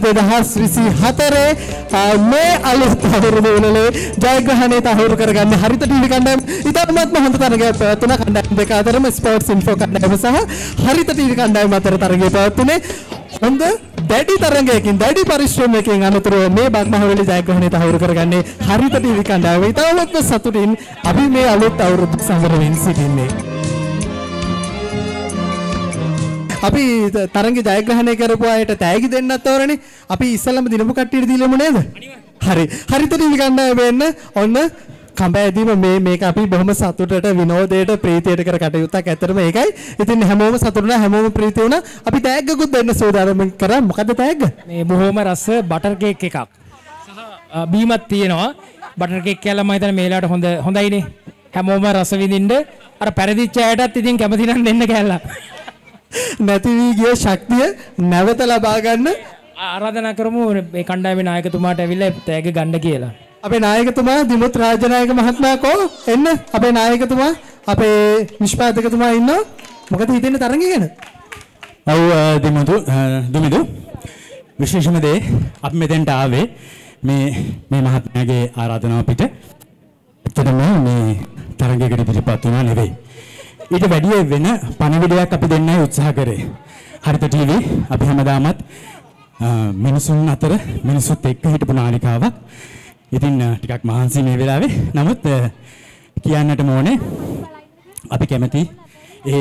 Speaker 6: 2024 මේ අලුත් අවුරුදු උළෙලේ ජයග්‍රහණය තහවුරු කරගන්න හරිත ටීවී කණ්ඩායම ඉතාමත්ම හොඳ තරගයක් පැවැත්වුණා. කණ්ඩායම් දෙක අතරම ස්පෝර්ට්ස් ඉන්ෆෝ කණ්ඩායම සහ හරිත ටීවී කණ්ඩායම අතර තරගය පැවැත්වුණේ. හොඳ දැඩි තරගයකින් දැඩි පරිශ්‍රමයකින් අනතුරුව මේ බක්මහවැලි ජයග්‍රහණය තහවුරු කරගන්නේ හරිත ටීවී කණ්ඩායම. ඉතාමත්ම සතුටින් අපි මේ අලුත් අවුරුදු සංවරයෙන් සිටින්නේ. අපි තරඟ ජයග්‍රහණය කරපු අයට තෑගි දෙන්නත් ඕරනේ. අපි ඉස්සෙල්ලාම දිනපු කට්ටියට දීලමු නේද? හරි. හරිත ටීවී කණ්ඩායම වෙන්න ඔන්න කඹදීම මේක අපි බොහොම සතුටට විනෝදයට ප්‍රීතියට කර කටයුත්තක්. ඇත්තටම ඒකයි. ඉතින් හැමෝම සතුටුනා හැමෝම ප්‍රීති වුණා. අපි තෑග්ගකුත් දෙන්න සූදානම් කරා. මොකද්ද තෑග්ග?
Speaker 3: මේ බොහොම රස බටර් කේක් එකක්. සහ බීමක් තියෙනවා. බටර් කේක් කියලා මම හිතන්නේ මේලාට හොඳයිනේ. හැමෝම රස විඳින්න. අර පෙරදිච්ච අයටත් ඉතින් කැමති නම් දෙන්න කැල්ලා.
Speaker 6: නැති වී ගිය ශක්තිය නැවත ලබා ගන්න
Speaker 3: ආරාධනා කරමු මේ කණ්ඩායමේ නායකතුමාට ඇවිල්ලා තෑග්ග ගන්න කියලා.
Speaker 6: අපේ නායකතුමා දිමුත් රාජනායක මහත්මයා කෝ එන්න. අපේ නායකතුමා අපේ නිෂ්පාදකතුමා ඉන්නවා. මොකද හිතෙන්නේ තරඟය ගැන?
Speaker 10: ඔව් දුමිදු විශේෂම දේ අපි මෙතෙන්ට ආවේ මේ මහත්මයාගේ ආරාධනාව පිට. ඇත්තටම මේ තරඟයකට පිළිපත් වුණා නෙවෙයි. ඊට වැඩිය වෙන පණිවිඩයක් අපි දෙන්නයි උත්සාහ කරේ. හරිත ටීවී අපි හැමදාමත් මිනිසුන් අතර මිනිසුත් එක්ක හිටපු නාලිකාවක්. ඉතින් ටිකක් මහන්සි මේ වෙලාවේ. නමුත් කියන්නටම ඕනේ අපි කැමති ඒ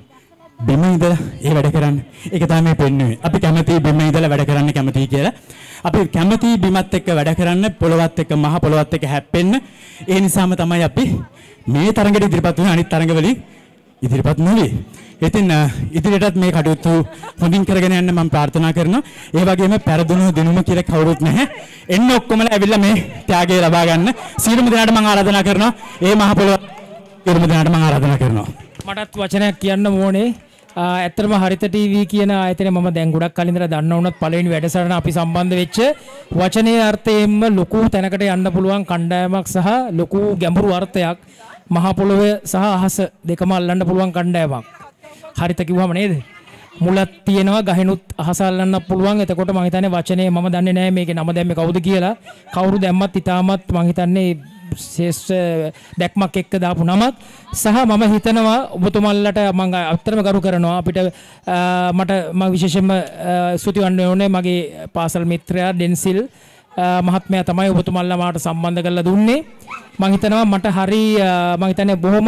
Speaker 10: බිම ඉඳලා ඒ වැඩ කරන්න. ඒක තමයි පෙන්වන්නේ. අපි කැමති බිම ඉඳලා වැඩ කරන්න කැමතියි කියලා. අපි කැමති බිමත් එක්ක වැඩ කරන්න, පොළොවත් එක්ක මහ පොළොවත් එක්ක හැප්පෙන්න. ඒ නිසාම තමයි අපි මේ තරඟට ඉදිරිපත් වුණේ. අනිත් තරඟවලින් ඉදිරිපත් නොවේ. ඉතින් ඉදිරියටත් මේ කටයුතු හොඳින් කරගෙන යන්න මම ප්‍රාර්ථනා කරනවා. ඒ වගේම පෙරදුණු දිනුම කියලා කවුරුත් නැහැ. එන්න ඔක්කොමලා ඇවිල්ලා මේ ත්‍යාගය ලබා ගන්න. සියලුම දෙනාට මම ආරාධනා කරනවා. ඒ මහ පොළොව සියලුම දෙනාට මම ආරාධනා කරනවා.
Speaker 3: මටත් වචනයක් කියන්න ඕනේ. ඇත්තටම හරිත ටීවී කියන ආයතනය මම දැන් ගොඩක් කලින් ඉඳලා දන්න වුණත් පළවෙනි වැඩසටහන අපි සම්බන්ධ වෙච්ච වචනේ අර්ථයෙන්ම ලොකු තැනකට යන්න පුළුවන් කණ්ඩායමක් සහ ලොකු ගැඹුරු අර්ථයක් මහ පොළොවේ සහ අහස දෙකම අල්ලන්න පුළුවන් කණ්ඩායමක්. හරිත කිව්වම නේද? මුලක් තියෙනවා ගහිනුත් අහස අල්ලන්න පුළුවන්. එතකොට මම හිතන්නේ වචනේ මම දන්නේ නැහැ මේකේ නම දැම්මේ කවුද කියලා. කවුරු දැම්මත් ඉතාමත් මම හිතන්නේ ශේෂ්ඨ දැක්මක් එක්ක දාපු නමක් සහ මම හිතනවා ඔබතුමල්ලට මම අත්‍තරම ගරු කරනවා. අපිට මම විශේෂයෙන්ම ස්තුති වන්න ඕනේ මගේ පාසල් මිත්‍රයා ඩෙන්සිල් මහත්මයා තමයි ඔබතුමල්ලා මාට සම්බන්ධ කරලා දුන්නේ. මම හිතනවා මට හරි මම හිතන්නේ බොහොම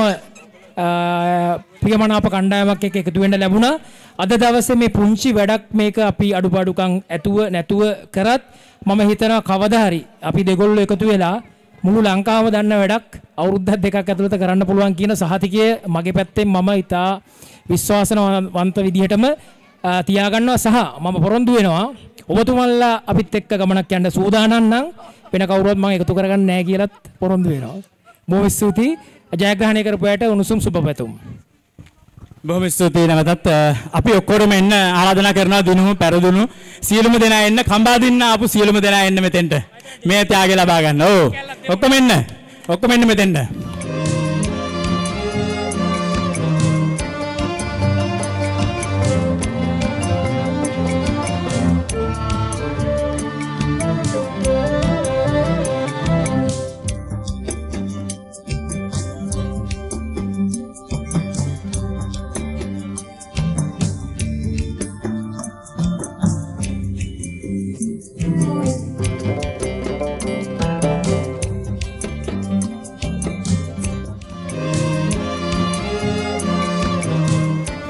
Speaker 3: ප්‍රියමනාප කණ්ඩායමක් එක්ක එකතු වෙන්න ලැබුණා. අද දවසේ මේ පුංචි වැඩක් මේක අපි අඩුපාඩුකම් ඇතුව නැතුව කරත් මම හිතනවා කවදා හරි අපි දෙගොල්ලෝ එකතු වෙලා මුළු ලංකාව දන්න වැඩක් අවුරුද්දක් දෙකක් ඇතුළත කරන්න පුළුවන් කියන සහතිකය මගේ පැත්තෙන් මම ඉතා විශ්වාසවන්ත විදිහටම තියාගන්නවා සහ මම පොරොන්දු වෙනවා ඔබතුමන්ලා අපිත් එක්ක ගමනක් යන්න සූදානම් නම් වෙන කවුරුවත් මම එකතු කරගන්නේ නැහැ කියලාත් පොරොන්දු වෙනවා. බොහොම ස්තුතියි. ජයග්‍රහණය කරපු අයට උණුසුම් සුබ පැතුම්.
Speaker 10: බොහොම ස්තුතියි නැවතත් අපි ඔක්කොරම එන්න ආරාධනා කරනවා දිනුම පෙරදුණු සියලුම දෙනා එන්න කම්බා දින්න ආපු සියලුම දෙනා එන්න මෙතෙන්ට මේ ත්‍යාගය ලබා ගන්න. ඔව් ඔක්කොම එන්න මෙතෙන්ට.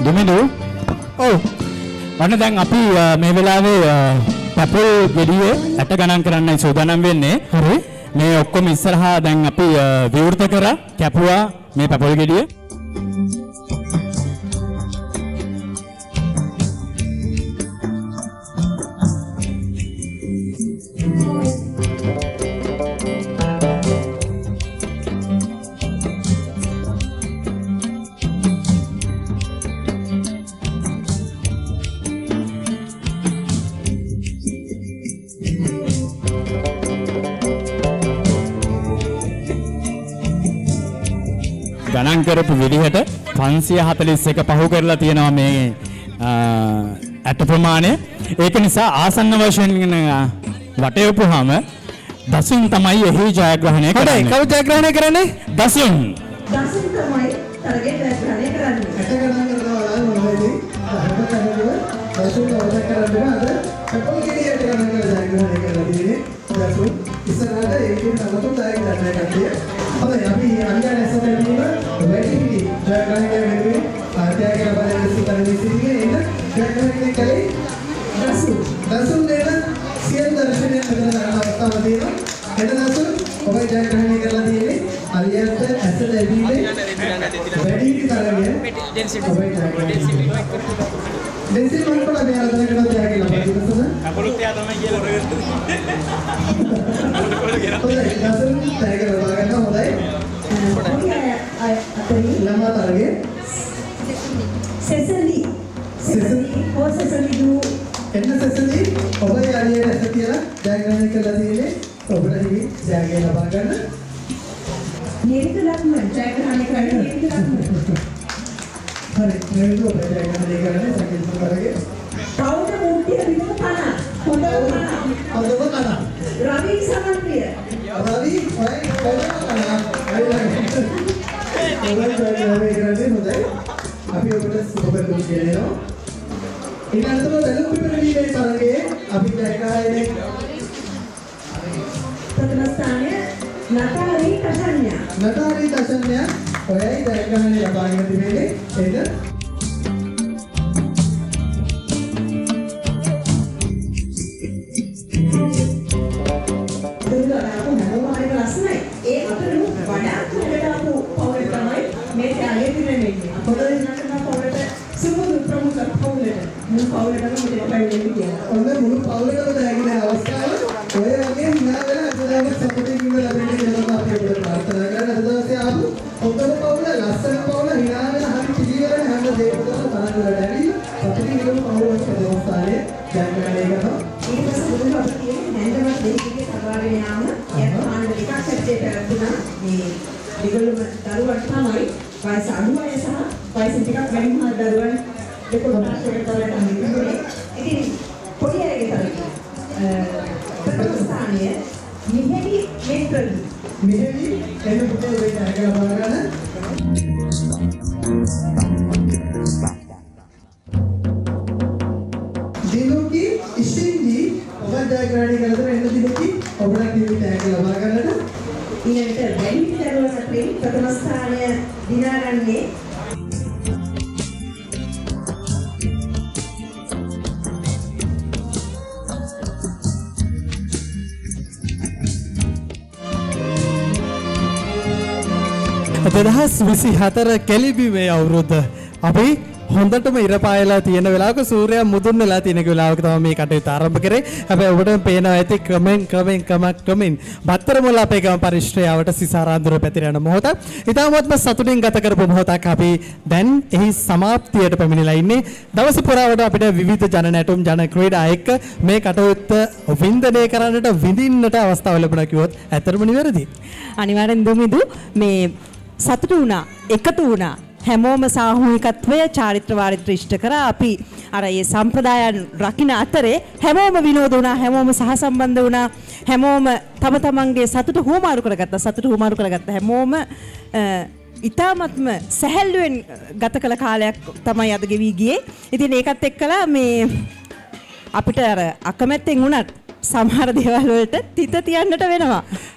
Speaker 10: දුමිදු ඔව් වන්න දැන් අපි මේ වෙලාවේ පැපල් ගෙඩිය ඇට ගණන් කරන්නයි සූදානම් වෙන්නේ. හරි. මේ ඔක්කොම ඉස්සරහා දැන් අපි විවෘත කරා කැපුවා මේ පැපල් ගෙඩිය. ගණන් කරපු විදිහට 541 පහු කරලා තියෙනවා මේ ඇට ප්‍රමාණය. ඒක නිසා ආසන්න වශයෙන් වටයපුවාම දසුන් තමයි එහි ජයග්‍රහණය කරන්නේ.
Speaker 6: හොඳයි. කවුද ජයග්‍රහණය කරන්නේ?
Speaker 10: දසුන්.
Speaker 2: දසුන් තමයි තරගේ ජයග්‍රහණය කරන්නේ.
Speaker 1: ඇට ගණන් කරනවා මොනවද? දසුන් වල කරන්නේ අද කපල් ගෙඩියට ගණන් කරලා ජයග්‍රහණය කරලා තියෙන්නේ. දසුන් ඉස්සරහට ඒකේ නමතු ජයග්‍රහණය කරන්නේ. හොඳයි අපි අංගයන් ඇසතරීම වැඩි පිටි ජයග්‍රහණය වෙනුවෙන් ආත්‍යයක ලබන සිතන්නේ සිටින්නේ එන්න ජයග්‍රහණය කලේ දසුන් නේද සියල් දර්ශනය හදන අවස්ථාව තියෙනවා එන්න දසුන් ඔබයි ජයග්‍රහණය කරලා තියෙන්නේ අලියට ඇස ලැබීමේ වැඩි පිටි තරගය ඔබයි ජයග්‍රහණය දෙසිල් මන්පල මේ ආරාධනා කරනවා ජයග්‍රහණය ලබා දෙන්න අපලුත් යා තමයි කියලා හොඳයි දසුන් තරගය ලබා ගන්න හොඳයි लंबा तरगे
Speaker 2: सेसली और सेसली दू
Speaker 1: එන්න සෙසලි ඔබයි අලියට ඇස කියලා ජයග්‍රහණය කළා තියෙන්නේ ඔබට හිමි ජයග්‍රහණය ලබා ගන්න
Speaker 2: නිරිත ලක්මන් ජයග්‍රහණය කරන්න නිරිත ලක්මන්
Speaker 1: හරි නිරිත ඔබ ජයග්‍රහණය කරන්නේ සකින් කරගේ
Speaker 2: කවුද මුට්ටිය විතර කන හොඳම කන රවි සමන්ප්‍රිය
Speaker 1: රවි ඔය කොහොමද කන අපි ඔබට සුබපැතුම් කියනවා. ඊළඟට වැලුම් පිපිරීමේ තරගයේ අපි ජයග්‍රහණය
Speaker 2: ප්‍රථම ස්ථානය නතාලි තෂන්‍ය.
Speaker 1: නතාලි තෂන්‍ය ඔයයි ජයග්‍රහණය ලබාගෙන තිබෙන්නේ එද
Speaker 2: ඒ අතරම වඩාත් හොඳට පවුල තමයි මේ ත්‍යාගය පිළිගන්නේ. පොඩි නටන පවුලට සුමුදු ප්‍රමුඛ පවුලට මුළු පවුලටම මෙතන පැමිණෙන්නේ කියලා.
Speaker 1: ඔන්න මුළු පවුලටම දැනෙන අවස්ථාව ඔය වගේ හිනා වෙලා අදදාම සතුටින් ඉන්න ලැබෙන්නේ කියලා අපි ඔබට ප්‍රාර්ථනා කරන අද දවසේ ආපු ඔක්කොම පවුල ලස්සන පවුල හිනා වෙන හරි පිළිවෙල හැම දෙයකටම බලන්න වැඩි සතුටින් ඉන්න පවුලට ප්‍රදෝස්ථානයේ ජයග්‍රහණය කරනවා.
Speaker 2: ඊට පස්සේ බුදුන් අපට කියන්නේ නැන්දවත් දෙවියන්ගේ සතරාවේ යාම යක්මාන දෙකක් සැටේ කරතුනා මේ දෙගොල්ලම දරුවන් තමයි වයස අඩු අය සහ වයස ටිකක් වැඩි මහ දරුවන් දෙකොල්ලම ශරීරයට තමයි. ඉතින් පොඩි අයගේ තමයි ප්‍රථම ස්ථානය මිහෙලි මෙන්ට්‍රලි
Speaker 1: මිහෙලි එන්න පුතේ ඔබේ තරගය ලබා ගන්න. දිනුකි ඉෂින්දි ඔබ ජයග්‍රහණය කළද එන්න දිනුකි ඔබට දිනුකි තරගය ලබා ගන්නට
Speaker 2: ඊළඟට වැඩි දරුවන් අතරින් ප්‍රථම ස්ථානය දිනාගන්නේ
Speaker 6: දෙදහස් 24 කෙලිබිමේ අවුරුද්ද අපි හොඳටම ඉර පායලා තියෙන වෙලාවක සූර්යයා මුදුන් වෙලා තියෙන වෙලාවක තමයි මේ කටයුත්ත ආරම්භ කරේ. හැබැයි ඔබට පේනවා ඇති ක්‍රමෙන් බත්තර මුල අපේ ගම පරිශ්‍රයාවට සිසාරාන්දුර පැතිර යන මොහොත. ඊටමත්ම සතුටින් ගත කරපු මොහොතක් අපි දැන් එහි සමාප්තියට පැමිණලා ඉන්නේ. දවස පුරාවට අපිට විවිධ ජන නැටුම් ජන ක්‍රීඩා එක්ක මේ කටයුත්ත වින්දනය කරන්නට විඳින්නට අවස්ථාව ලැබුණා කිව්වොත් ඇත්තටම නිවැරදි.
Speaker 2: අනිවාර්යෙන් දුමිදු මේ සතුටු වුණා එකතු වුණා හැමෝම සාමූහිකත්වය චාරිත්‍ර වාරිත්‍ර ඉෂ්ට කරා අපි අර මේ සම්ප්‍රදායන් රකින්න අතරේ හැමෝම විනෝද වුණා හැමෝම සහසම්බන්ධ වුණා හැමෝම තම තමන්ගේ සතුට හුවමාරු කරගත්තා හැමෝම ඉතාමත්ම සැහැල්ලුවෙන් ගත කළ කාලයක් තමයි අද ගෙවි ගියේ. ඉතින් ඒකත් එක්කලා මේ අපිට අර අකමැත්තෙන් වුණත් සමහර දේවල් වලට තිත තියන්නට වෙනවා.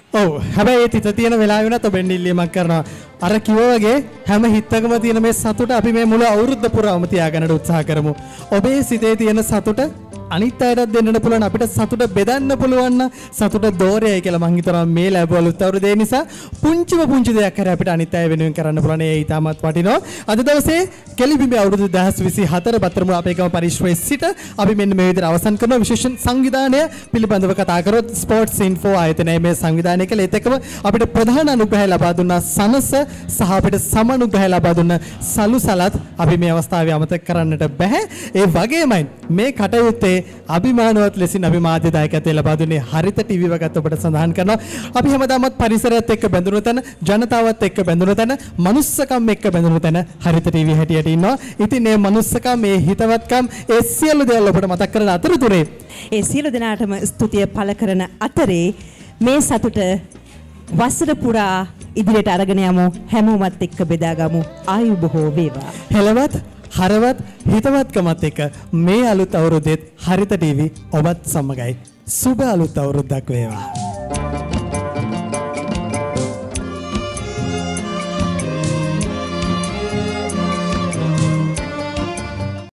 Speaker 6: ඔව් හැබැයි ඒ තිත තියෙන වෙලාව වෙනත් ඔබෙන් ඉල්ලීමක් කරනවා. අර කිව්වා වගේ හැම හිතකම තියෙන මේ සතුට අපි මේ මුළු අවුරුද්ද පුරාම තියාගන්නට උත්සාහ කරමු. ඔබේ සිතේ තියෙන සතුට අනිත් අයටත් දෙන්නට පුළුවන්, අපිට සතුට බෙදන්න පුළුවන් නම් සතුට දෝරයයි කියලා මං හිතනවා මේ ලැබුවල උත්තරුදේ නිසා පුංචි දෙයක් හරි අපිට අනිත් අය වෙනුවෙන් කරන්න පුළුවන්. ඒ ඊටමත් වටිනවා. අද දවසේ කෙලි බිමේ අවුරුදු 2024 බත්තරමුල අපේ ගම පරිශ්‍රයේ සිට අපි මෙන්න මේ විදිහට අවසන් කරන විශේෂ සංවිධානය පිළිබඳව කතා කරොත් ස්පෝර්ට්ස් ඉන්ෆෝ ආයතනයේ මේ සංවිධානය කළ ඒත් එක්කම අපිට ප්‍රධාන අනුග්‍රහය ලබා දුන්නා සනස සහ අපිට සම අනුග්‍රහය ලබා දුන්න සලු සලත් අපි මේ අවස්ථාවේ අමතක කරන්නට බෑ. ඒ වගේමයි මේ කටයුත්තේ අභිමානවත් ලෙසින් අපි මාධ්‍ය දායකත්වය ලබා දුන්නේ හරිත ටීවී වගත් ඔබට සඳහන් කරනවා. අපි හැමදාමත් පරිසරයත් එක්ක බැඳුණු තැන, ජනතාවත් එක්ක බැඳුණු තැන, මනුස්සකම් එක්ක බැඳුණු තැන හරිත ටීවී හැටියට ඉන්නවා. ඉතින් මේ මනුස්සකම්, මේ හිතවත්කම්, ඒ සියලු දේවල් ඔබට මතක් කරන අතරතුරේ
Speaker 2: ඒ සියලු දෙනාටම ස්තුතිය පළ කරන අතරේ මේ සතුට වසර පුරා ඉදිරියට අරගෙන යමු. හැමෝමත් එක්ක බෙදාගමු. ආයු බොහෝ වේවා.
Speaker 6: හෙලවත් හරවත් හිතවත්කමත් එක්ක මේ අලුත් අවුරුද්දෙත් හරිත ටීවී ඔබත් සමගයි. සුබ අලුත් අවුරුද්දක් වේවා.